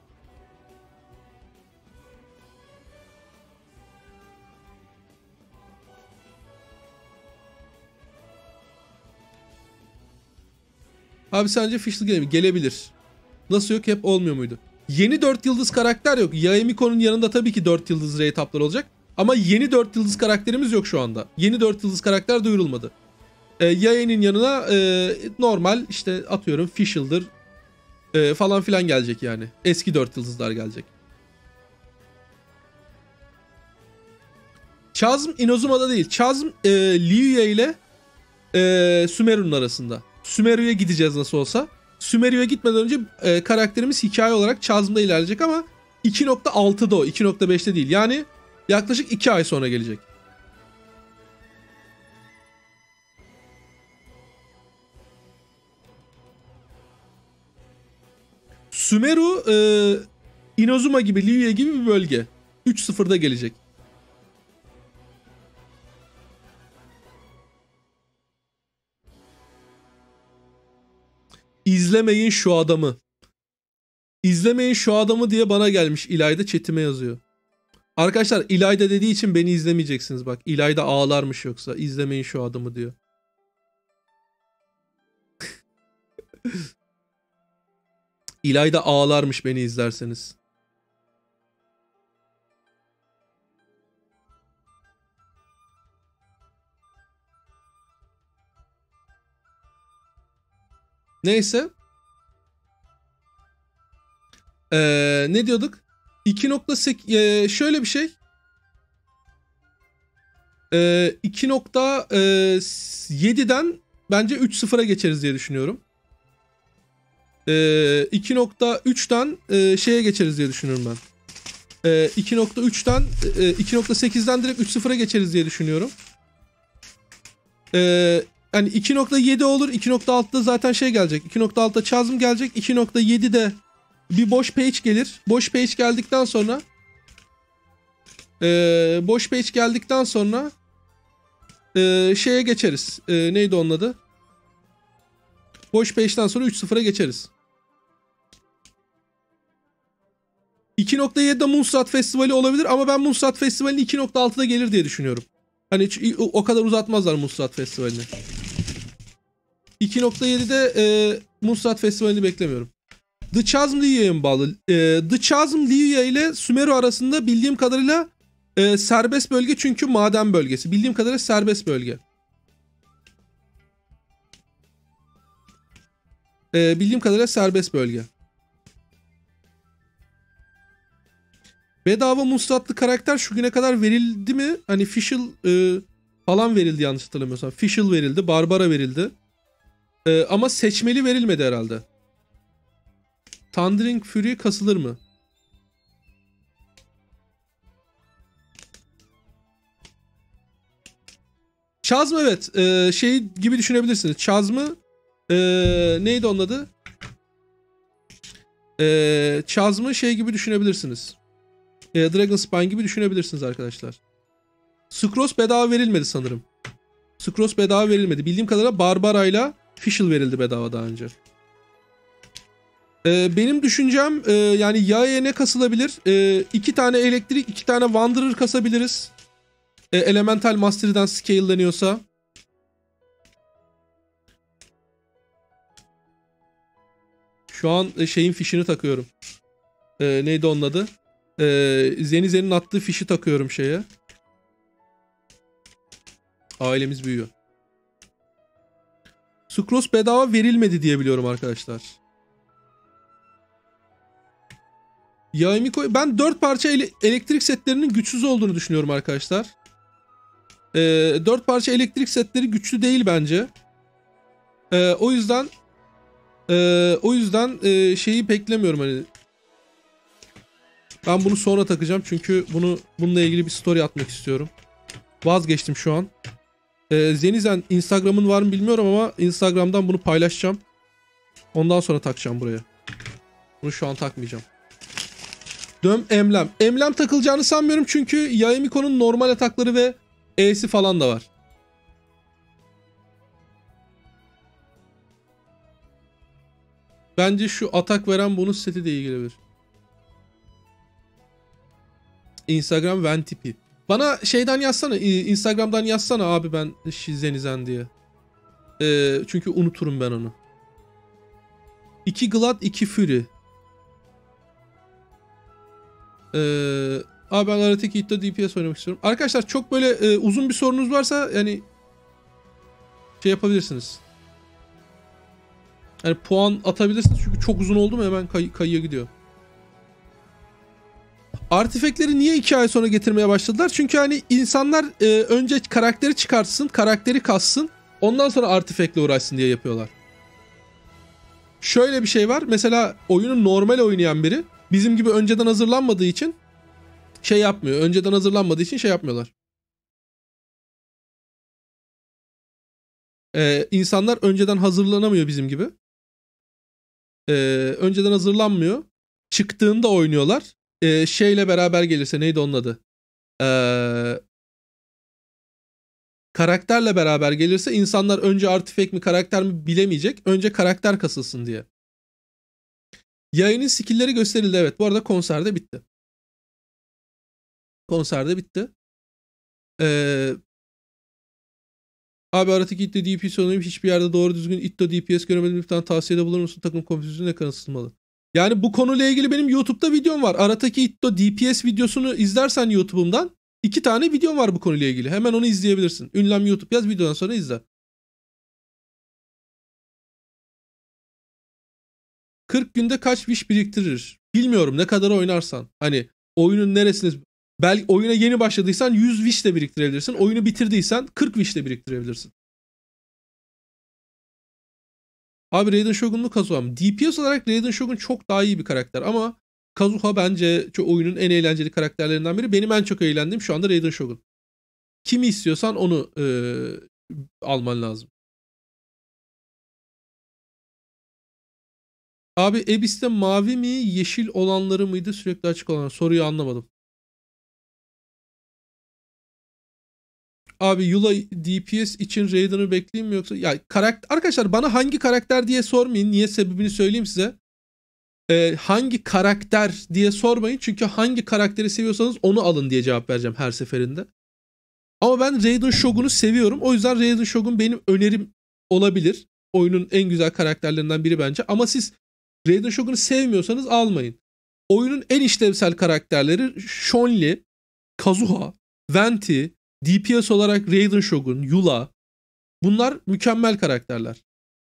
Abi sence Official Game gelebilir. Nasıl yok, hep olmuyor muydu? Yeni dört yıldız karakter yok. Yaemiko'nun yanında tabii ki dört yıldız rate-up'lar olacak. Ama yeni dört yıldız karakterimiz yok şu anda. Yeni dört yıldız karakter duyurulmadı. Ee, Yae'nin yanına e, normal işte atıyorum Official'dır e, falan filan gelecek yani. Eski dört yıldızlar gelecek. Chasm Inazuma'da değil. Chasm e, Liyue ile e, Sumeru'nun arasında. Sumeru'ya gideceğiz nasıl olsa. Sumeru'ya gitmeden önce e, karakterimiz hikaye olarak Chasm'da ilerleyecek ama iki nokta altıda o. iki nokta beşte değil. Yani yaklaşık iki ay sonra gelecek. Sumeru e, Inazuma gibi, Liyue gibi bir bölge. üç sıfırda gelecek. İzlemeyin şu adamı. İzlemeyin şu adamı diye bana gelmiş. İlayda chatime yazıyor. Arkadaşlar İlayda dediği için beni izlemeyeceksiniz bak. İlayda ağlarmış yoksa. İzlemeyin şu adamı diyor. İlayda ağlarmış beni izlerseniz. Neyse. Ee, ne diyorduk? iki nokta sekiz e, şöyle bir şey. E, iki nokta yediden bence üç sıfıra geçeriz diye düşünüyorum. E, iki nokta üçten e, şeye geçeriz diye düşünüyorum ben. E, iki nokta üçten e, iki nokta sekizden direkt üç sıfıra geçeriz diye düşünüyorum. E, yani iki nokta yedi olur. iki nokta altıda zaten şey gelecek. iki nokta altıda Chasm gelecek. iki nokta yedide bir boş page gelir. Boş page geldikten sonra e, boş page geldikten sonra e, şeye geçeriz. E, neydi onun adı? Boş page'den sonra üç sıfıra geçeriz. iki nokta yedide Moonstrat Festivali olabilir ama ben Moonstrat Festivali'nin iki nokta altıda gelir diye düşünüyorum. Hani hiç, o kadar uzatmazlar Moonstrat Festivali'ni. iki nokta yedide e, Moonstrat Festivali'ni beklemiyorum. The Chasm Liyue'ye mi bağlı? E, The Chasm Liyue ile Sumeru arasında bildiğim kadarıyla e, serbest bölge, çünkü maden bölgesi. Bildiğim kadarıyla serbest bölge. E, bildiğim kadarıyla serbest bölge. Bedava Moonstrat'lı karakter şu güne kadar verildi mi? Hani Fischl e, falan verildi yanlış hatırlamıyorsam. Fischl verildi, Barbara verildi. E, ama seçmeli verilmedi herhalde. Thundering Fury kasılır mı? Chasm evet. E, şey gibi düşünebilirsiniz. Chasm'ı e, neydi onun adı? E, Chasm'ı şey gibi düşünebilirsiniz. E, Dragon Spine gibi düşünebilirsiniz arkadaşlar. Sucrose bedava verilmedi sanırım. Sucrose bedava verilmedi. Bildiğim kadarıyla Barbara ile Fischl verildi bedava daha önce. Ee, benim düşüncem e, yani Yae'ye ne kasılabilir? E, iki tane elektrik, iki tane Wanderer kasabiliriz. E, Elemental Mastery'den scale'leniyorsa. Şu an e, şeyin fişini takıyorum. E, neydi onun adı? E, Zenizen'in attığı fişi takıyorum şeye. Ailemiz büyüyor. Sucrose bedava verilmedi diye biliyorum arkadaşlar. Yaemiko, ben dört parça ele elektrik setlerinin güçsüz olduğunu düşünüyorum arkadaşlar. Ee, dört parça elektrik setleri güçlü değil bence. Ee, o yüzden e, o yüzden e, şeyi beklemiyorum hani. Ben bunu sonra takacağım çünkü bunu bununla ilgili bir story atmak istiyorum. Vazgeçtim şu an. Ee, Zenizen Instagram'ın var mı bilmiyorum ama Instagram'dan bunu paylaşacağım. Ondan sonra takacağım buraya. Bunu şu an takmayacağım. Döm emlem. Emlem takılacağını sanmıyorum çünkü Yaemiko'nun normal atakları ve E'si falan da var. Bence şu atak veren bonus seti de iyi gelebilir. Instagram Ventipi. Bana şeyden yazsana, Instagram'dan yazsana abi ben Şizenizen diye. Ee, çünkü unuturum ben onu. iki Glad, iki Fury. Ee, abi ben Arateki Itto D P S oynamak istiyorum. Arkadaşlar çok böyle e, uzun bir sorunuz varsa yani şey yapabilirsiniz. Yani puan atabilirsiniz çünkü çok uzun oldu mu hemen kay kayıya gidiyor. Artifact'leri niye iki ay sonra getirmeye başladılar? Çünkü hani insanlar e, önce karakteri çıkartsın, karakteri kassın, ondan sonra artifact'le uğraşsın diye yapıyorlar. Şöyle bir şey var. Mesela oyunu normal oynayan biri bizim gibi önceden hazırlanmadığı için şey yapmıyor. Önceden hazırlanmadığı için şey yapmıyorlar. Ee, insanlar önceden hazırlanamıyor bizim gibi. Ee, önceden hazırlanmıyor. Çıktığında oynuyorlar. Ee, şeyle beraber gelirse neydi onun adı? Ee, karakterle beraber gelirse insanlar önce artifact mi karakter mi bilemeyecek. Önce karakter kasılsın diye. Yayının skill'leri gösterildi. Evet, bu arada konserde bitti. Konserde bitti. Ee, abi Arateki Itto D P S oynayıp hiçbir yerde doğru düzgün Itto D P S göremedim. Lütfen tavsiyede bulunur musun? Takım kompozisyonu ne kadar ısıtılmalı? Yani bu konuyla ilgili benim YouTube'da videom var. Arateki Itto D P S videosunu izlersen YouTube'umdan iki tane videom var bu konuyla ilgili. Hemen onu izleyebilirsin. Ünlem YouTube yaz, videodan sonra izle. kırk günde kaç wish biriktirir? Bilmiyorum, ne kadar oynarsan. Hani oyunun neresiniz? Belki oyuna yeni başladıysan yüz wish de biriktirebilirsin. Oyunu bitirdiysen kırk wish de biriktirebilirsin. Abi Raiden Shogun'lu Kazuha mı? D P S olarak Raiden Shogun çok daha iyi bir karakter ama Kazuha bence şu oyunun en eğlenceli karakterlerinden biri. Benim en çok eğlendiğim şu anda Raiden Shogun. Kimi istiyorsan onu e, alman lazım. Abi Abyss'te mavi mi yeşil olanları mıydı sürekli açık olan? Soruyu anlamadım. Abi Yula D P S için Raiden'ı bekleyeyim mi yoksa? Ya karakter arkadaşlar, bana hangi karakter diye sormayın. Niye, sebebini söyleyeyim size. Ee, hangi karakter diye sormayın. Çünkü hangi karakteri seviyorsanız onu alın diye cevap vereceğim her seferinde. Ama ben Raiden Shogun'u seviyorum. O yüzden Raiden Shogun benim önerim olabilir. Oyunun en güzel karakterlerinden biri bence. Ama siz Raiden Shogun'u sevmiyorsanız almayın. Oyunun en işlevsel karakterleri Chun-Li, Kazuha, Venti, D P S olarak Raiden Shogun, Yula. Bunlar mükemmel karakterler.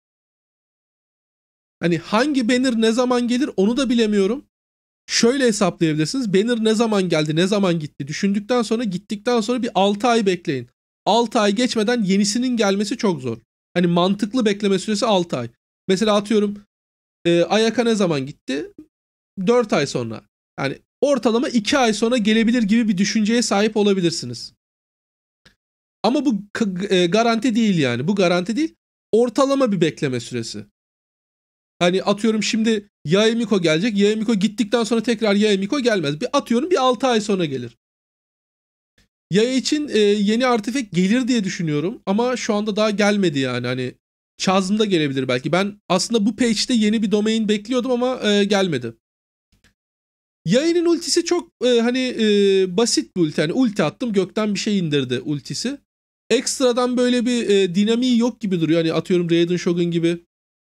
Hani hangi banner ne zaman gelir onu da bilemiyorum. Şöyle hesaplayabilirsiniz. Banner ne zaman geldi, ne zaman gitti düşündükten sonra, gittikten sonra bir altı ay bekleyin. altı ay geçmeden yenisinin gelmesi çok zor. Hani mantıklı bekleme süresi altı ay. Mesela atıyorum e, Ayaka ne zaman gitti? dört ay sonra. Yani ortalama iki ay sonra gelebilir gibi bir düşünceye sahip olabilirsiniz. Ama bu e, garanti değil yani. Bu garanti değil. Ortalama bir bekleme süresi. Hani atıyorum şimdi Yae Miko gelecek. Yae Miko gittikten sonra tekrar Yae Miko gelmez. Bir atıyorum bir altı ay sonra gelir. Yae için e, yeni artifact gelir diye düşünüyorum. Ama şu anda daha gelmedi yani. Hani Chasm'da gelebilir belki. Ben aslında bu patch'te yeni bir domain bekliyordum ama e, gelmedi. Yae'nin ultisi çok e, hani e, basit bir ulti. Hani ulti attım, gökten bir şey indirdi ultisi. Ekstradan böyle bir e, dinamiği yok gibi duruyor. Hani atıyorum Raiden Shogun gibi.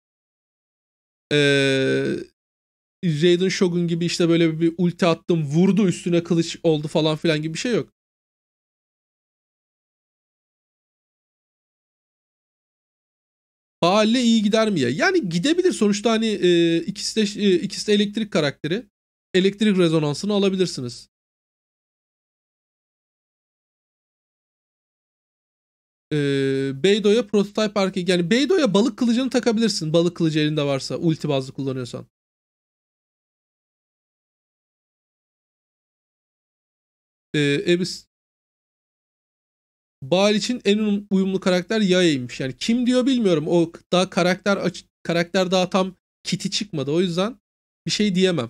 Ee, Raiden Shogun gibi işte böyle bir ulti attım, vurdu, üstüne kılıç oldu falan filan gibi bir şey yok. Hale iyi gider mi ya? Yani gidebilir sonuçta, hani e, ikisi de e, ikisi de elektrik karakteri. Elektrik rezonansını alabilirsiniz. Ee, Beido'ya prototype arcade, yani Beido'ya balık kılıcını takabilirsin. Balık kılıcı elinde varsa, ulti bazlı kullanıyorsan. Ee, Abyss Baal için en uyumlu karakter Yae'ymiş. Yani kim diyor bilmiyorum. O daha karakter aç karakter daha tam kiti çıkmadı. O yüzden bir şey diyemem.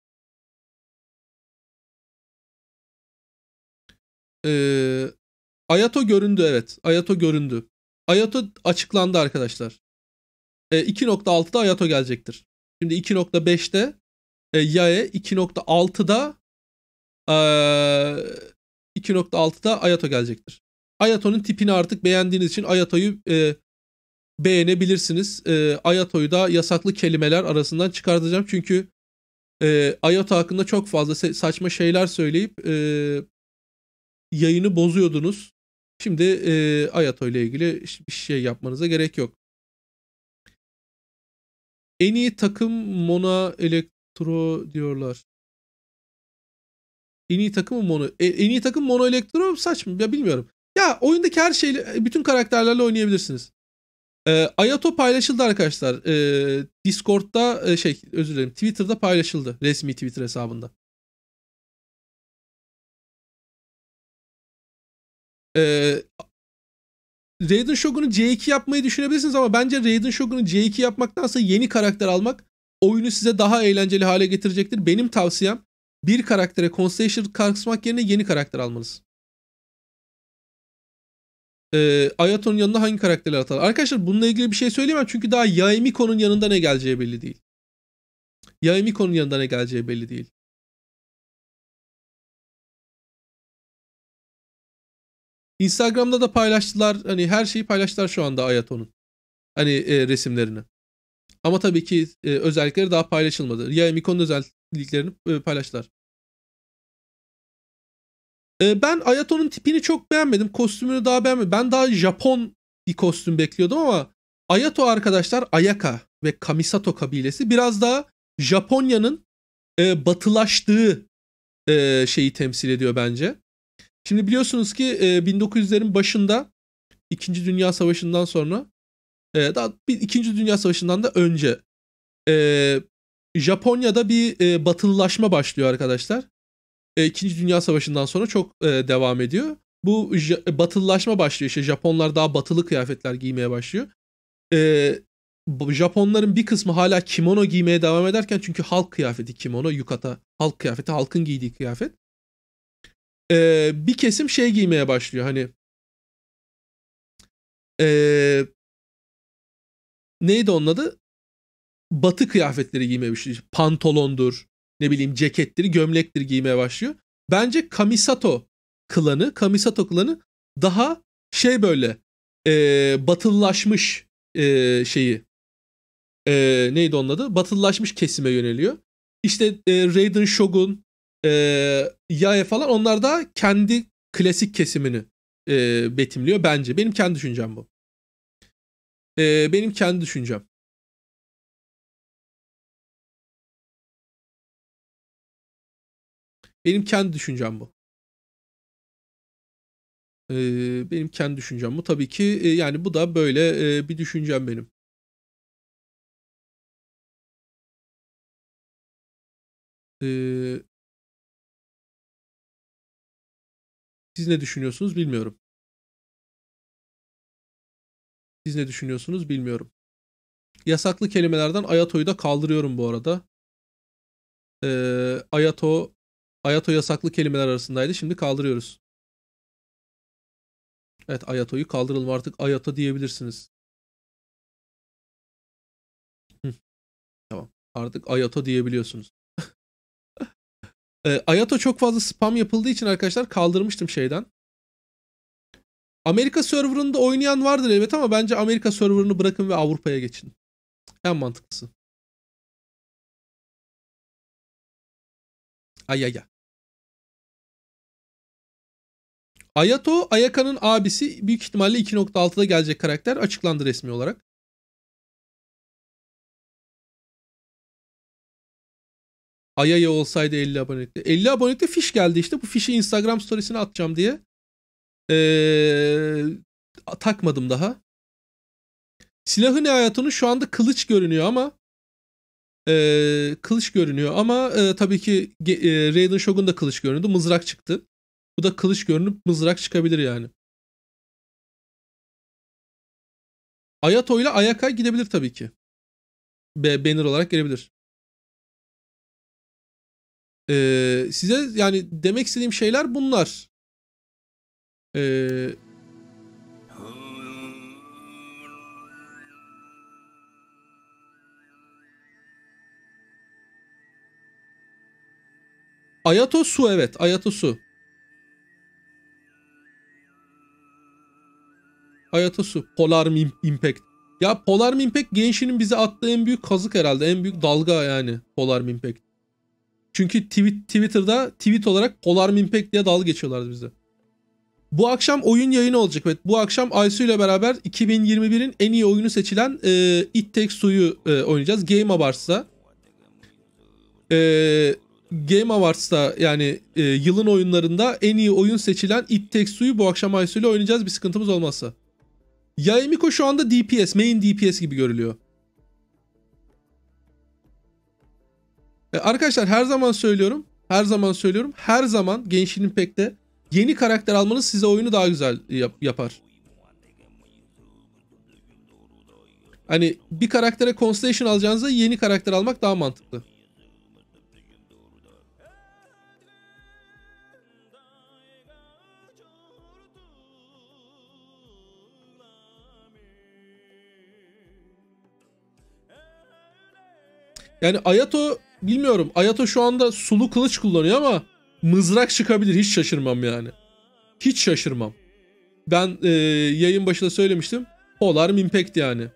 Ee, Ayato göründü, evet. Ayato göründü. Ayato açıklandı arkadaşlar. Ee, iki nokta altıda Ayato gelecektir. Şimdi iki nokta beşte e, Yae, iki nokta altıda e, iki nokta altıda Ayato gelecektir. Ayato'nun tipini artık beğendiğiniz için Ayato'yu e, beğenebilirsiniz. E, Ayato'yu da yasaklı kelimeler arasından çıkartacağım. Çünkü e, Ayato hakkında çok fazla saçma şeyler söyleyip e, yayını bozuyordunuz. Şimdi e, Ayato ile ilgili bir şey yapmanıza gerek yok. En iyi takım Mono Elektro diyorlar. En iyi takım mı Mono? E, en iyi takım Mono Elektro saçma ya, bilmiyorum. Ya oyundaki her şeyle, bütün karakterlerle oynayabilirsiniz. E, Ayato paylaşıldı arkadaşlar. E, Discord'da e, şey özür dilerim Twitter'da paylaşıldı. Resmi Twitter hesabında. Eee Raiden Shogun'u C iki yapmayı düşünebilirsiniz ama bence Raiden Shogun'u C iki yapmaktansa yeni karakter almak oyunu size daha eğlenceli hale getirecektir. Benim tavsiyem bir karaktere Constellation kasmak yerine yeni karakter almanız. Ee, Ayato'nun yanına hangi karakterler atar? Arkadaşlar bununla ilgili bir şey söyleyemem çünkü daha Yaemiko'nun yanında ne geleceği belli değil. Yaemiko'nun yanında ne geleceği belli değil. Instagram'da da paylaştılar. Hani her şeyi paylaştılar şu anda Ayato'nun. Hani e, resimlerini. Ama tabii ki e, özellikleri daha paylaşılmadı. Yaemiko'nun özelliklerini e, paylaştılar. E, ben Ayato'nun tipini çok beğenmedim. Kostümünü daha beğenmedim. Ben daha Japon bir kostüm bekliyordum ama Ayato arkadaşlar Ayaka ve Kamisato kabilesi biraz daha Japonya'nın e, batılaştığı e, şeyi temsil ediyor bence. Şimdi biliyorsunuz ki e, bin dokuz yüzlerin başında İkinci Dünya Savaşı'ndan sonra e, daha bir İkinci Dünya Savaşı'ndan da önce e, Japonya'da bir e, batılılaşma başlıyor arkadaşlar. E, İkinci Dünya Savaşı'ndan sonra çok e, devam ediyor. Bu j- batılılaşma başlıyor. İşte Japonlar daha batılı kıyafetler giymeye başlıyor. E, Japonların bir kısmı hala kimono giymeye devam ederken çünkü halk kıyafeti kimono, yukata halk kıyafeti, halkın giydiği kıyafet. E, bir kesim şey giymeye başlıyor hani e, neydi onun adı? Batı kıyafetleri giymeye başlıyor. Pantolondur, ne bileyim ceketleri, gömlektir giymeye başlıyor. Bence Kamisato klanı, Kamisato klanı daha şey böyle e, batılılaşmış e, şeyi e, neydi onun adı? Batılılaşmış kesime yöneliyor. İşte e, Raiden Shogun, e, Yae falan onlar da kendi klasik kesimini e, betimliyor bence. Benim kendi düşüncem bu. E, benim kendi düşüncem. Benim kendi düşüncem bu. Ee, benim kendi düşüncem bu. Tabii ki e, yani bu da böyle e, bir düşüncem benim. Ee, siz ne düşünüyorsunuz bilmiyorum. Siz ne düşünüyorsunuz bilmiyorum. Yasaklı kelimelerden Ayato'yu da kaldırıyorum bu arada. Ee, Ayato Ayato yasaklı kelimeler arasındaydı. Şimdi kaldırıyoruz. Evet, Ayato'yu kaldıralım artık. Ayato diyebilirsiniz. Hı, tamam. Artık Ayato diyebiliyorsunuz. Ee, Ayato çok fazla spam yapıldığı için arkadaşlar kaldırmıştım şeyden. Amerika serverında oynayan vardır elbet ama bence Amerika serverını bırakın ve Avrupa'ya geçin. En mantıklısı. Ay ay ay. Ayato, Ayaka'nın abisi, büyük ihtimalle iki nokta altıda gelecek karakter, açıklandı resmi olarak. Ayaya olsaydı elli abonelikte. elli abonelikte fiş geldi işte. Bu fişi Instagram storiesine atacağım diye. Ee, takmadım daha. Silahı ne Ayato'nun? Şu anda kılıç görünüyor ama e, kılıç görünüyor ama e, tabii ki e, Raiden Shogun da kılıç göründü. Mızrak çıktı. Bu da kılıç görünüp mızrak çıkabilir yani. Ayato ile Ayaka gidebilir tabii ki. Be banner olarak gelebilir. Ee, size yani demek istediğim şeyler bunlar. Ee, Ayato su, evet. Ayato su. Ayato su. Polar Impact. Ya Polar Impact Genshin'in bize attığı en büyük kazık herhalde. En büyük dalga yani Polar Impact. Çünkü tweet, Twitter'da tweet olarak Polar Impact diye dalga geçiyorlardı bize. Bu akşam oyun yayını olacak. Evet, bu akşam Aysu ile beraber iki bin yirmi birin en iyi oyunu seçilen e, It Takes Two'yu e, oynayacağız. Game Awards'ta. E, Game Awards'ta yani e, yılın oyunlarında en iyi oyun seçilen It Takes Two'yu bu akşam Aysu ile oynayacağız bir sıkıntımız olmazsa. Yaemiko şu anda D P S, main D P S gibi görülüyor. E, arkadaşlar her zaman söylüyorum, her zaman söylüyorum, her zaman Genshin Impact'te yeni karakter almanız size oyunu daha güzel yap yapar. Hani bir karaktere Constellation alacağınızda yeni karakter almak daha mantıklı. Yani Ayato bilmiyorum. Ayato şu anda sulu kılıç kullanıyor ama mızrak çıkabilir. Hiç şaşırmam yani. Hiç şaşırmam. Ben e, yayın başında söylemiştim. Polar Impact yani.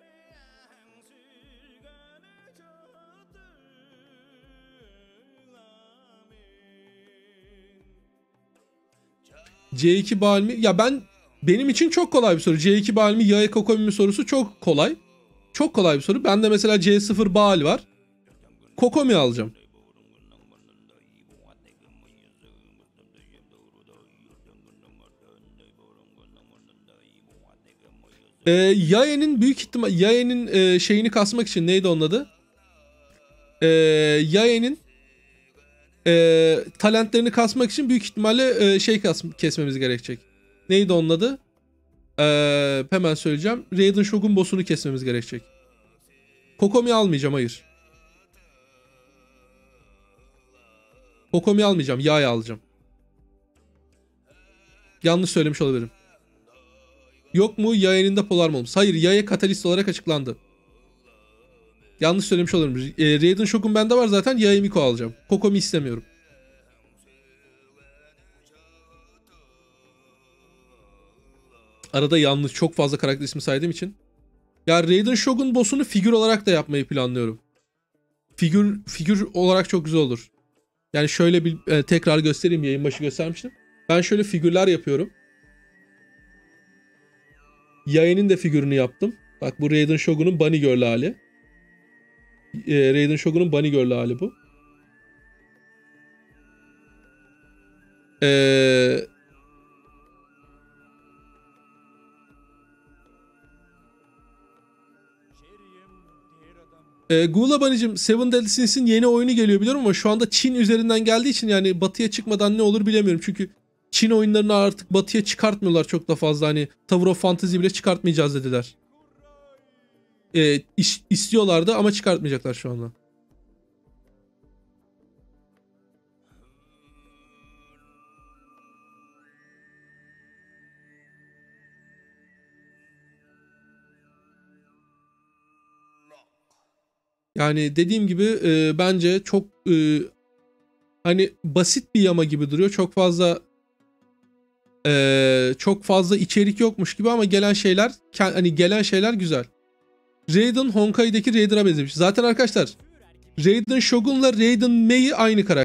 C iki Balmi. Ya ben benim için çok kolay bir soru. C iki Balmi Yae Kokomi mi sorusu çok kolay. Çok kolay bir soru. Bende mesela C sıfır Bal var. Kokomi alacağım. Ee, Yae'nin büyük ihtimal Yae'nin e, şeyini kasmak için neydi onun adı? Ee, Yae'nin e, talentlerini kasmak için büyük ihtimalle e, şey kas kesmemiz gerekecek. Neydi onun adı? Ee, hemen söyleyeceğim. Raiden Shogun boss'unu kesmemiz gerekecek. Kokomi almayacağım, hayır. Kokomi almayacağım. Yae alacağım. Yanlış söylemiş olabilirim. Yok mu Yae'nin de polar mı olmuş? Hayır, Yae katalist olarak açıklandı. Yanlış söylemiş olabilirim. E, Raiden Shogun bende var zaten. Yae Miko alacağım. Kokomi istemiyorum. Arada yanlış çok fazla karakter ismi saydığım için. Ya Raiden Shogun boss'unu figür olarak da yapmayı planlıyorum. Figür figür olarak çok güzel olur. Yani şöyle bir e, tekrar göstereyim, yayın başı göstermiştim. Ben şöyle figürler yapıyorum. Yae'nin de figürünü yaptım. Bak bu Raiden Shogun'un Bunny Girl hali. E, Raiden Shogun'un Bunny Girl hali bu. Eee... E, Gula Bunny'cim, Seven Deadly Sins'in yeni oyunu geliyor biliyorum ama şu anda Çin üzerinden geldiği için yani batıya çıkmadan ne olur bilemiyorum. Çünkü Çin oyunlarını artık batıya çıkartmıyorlar çok da fazla. Hani Tower of Fantasy bile çıkartmayacağız dediler. E, iş, istiyorlardı ama çıkartmayacaklar şu anda. Yani dediğim gibi e, bence çok e, hani basit bir yama gibi duruyor. Çok fazla e, çok fazla içerik yokmuş gibi ama gelen şeyler hani gelen şeyler güzel. Raiden Honkai'deki Raider'a benzemiş. Zaten arkadaşlar Raiden Shogun'la Raiden Mei'yi aynı karakter.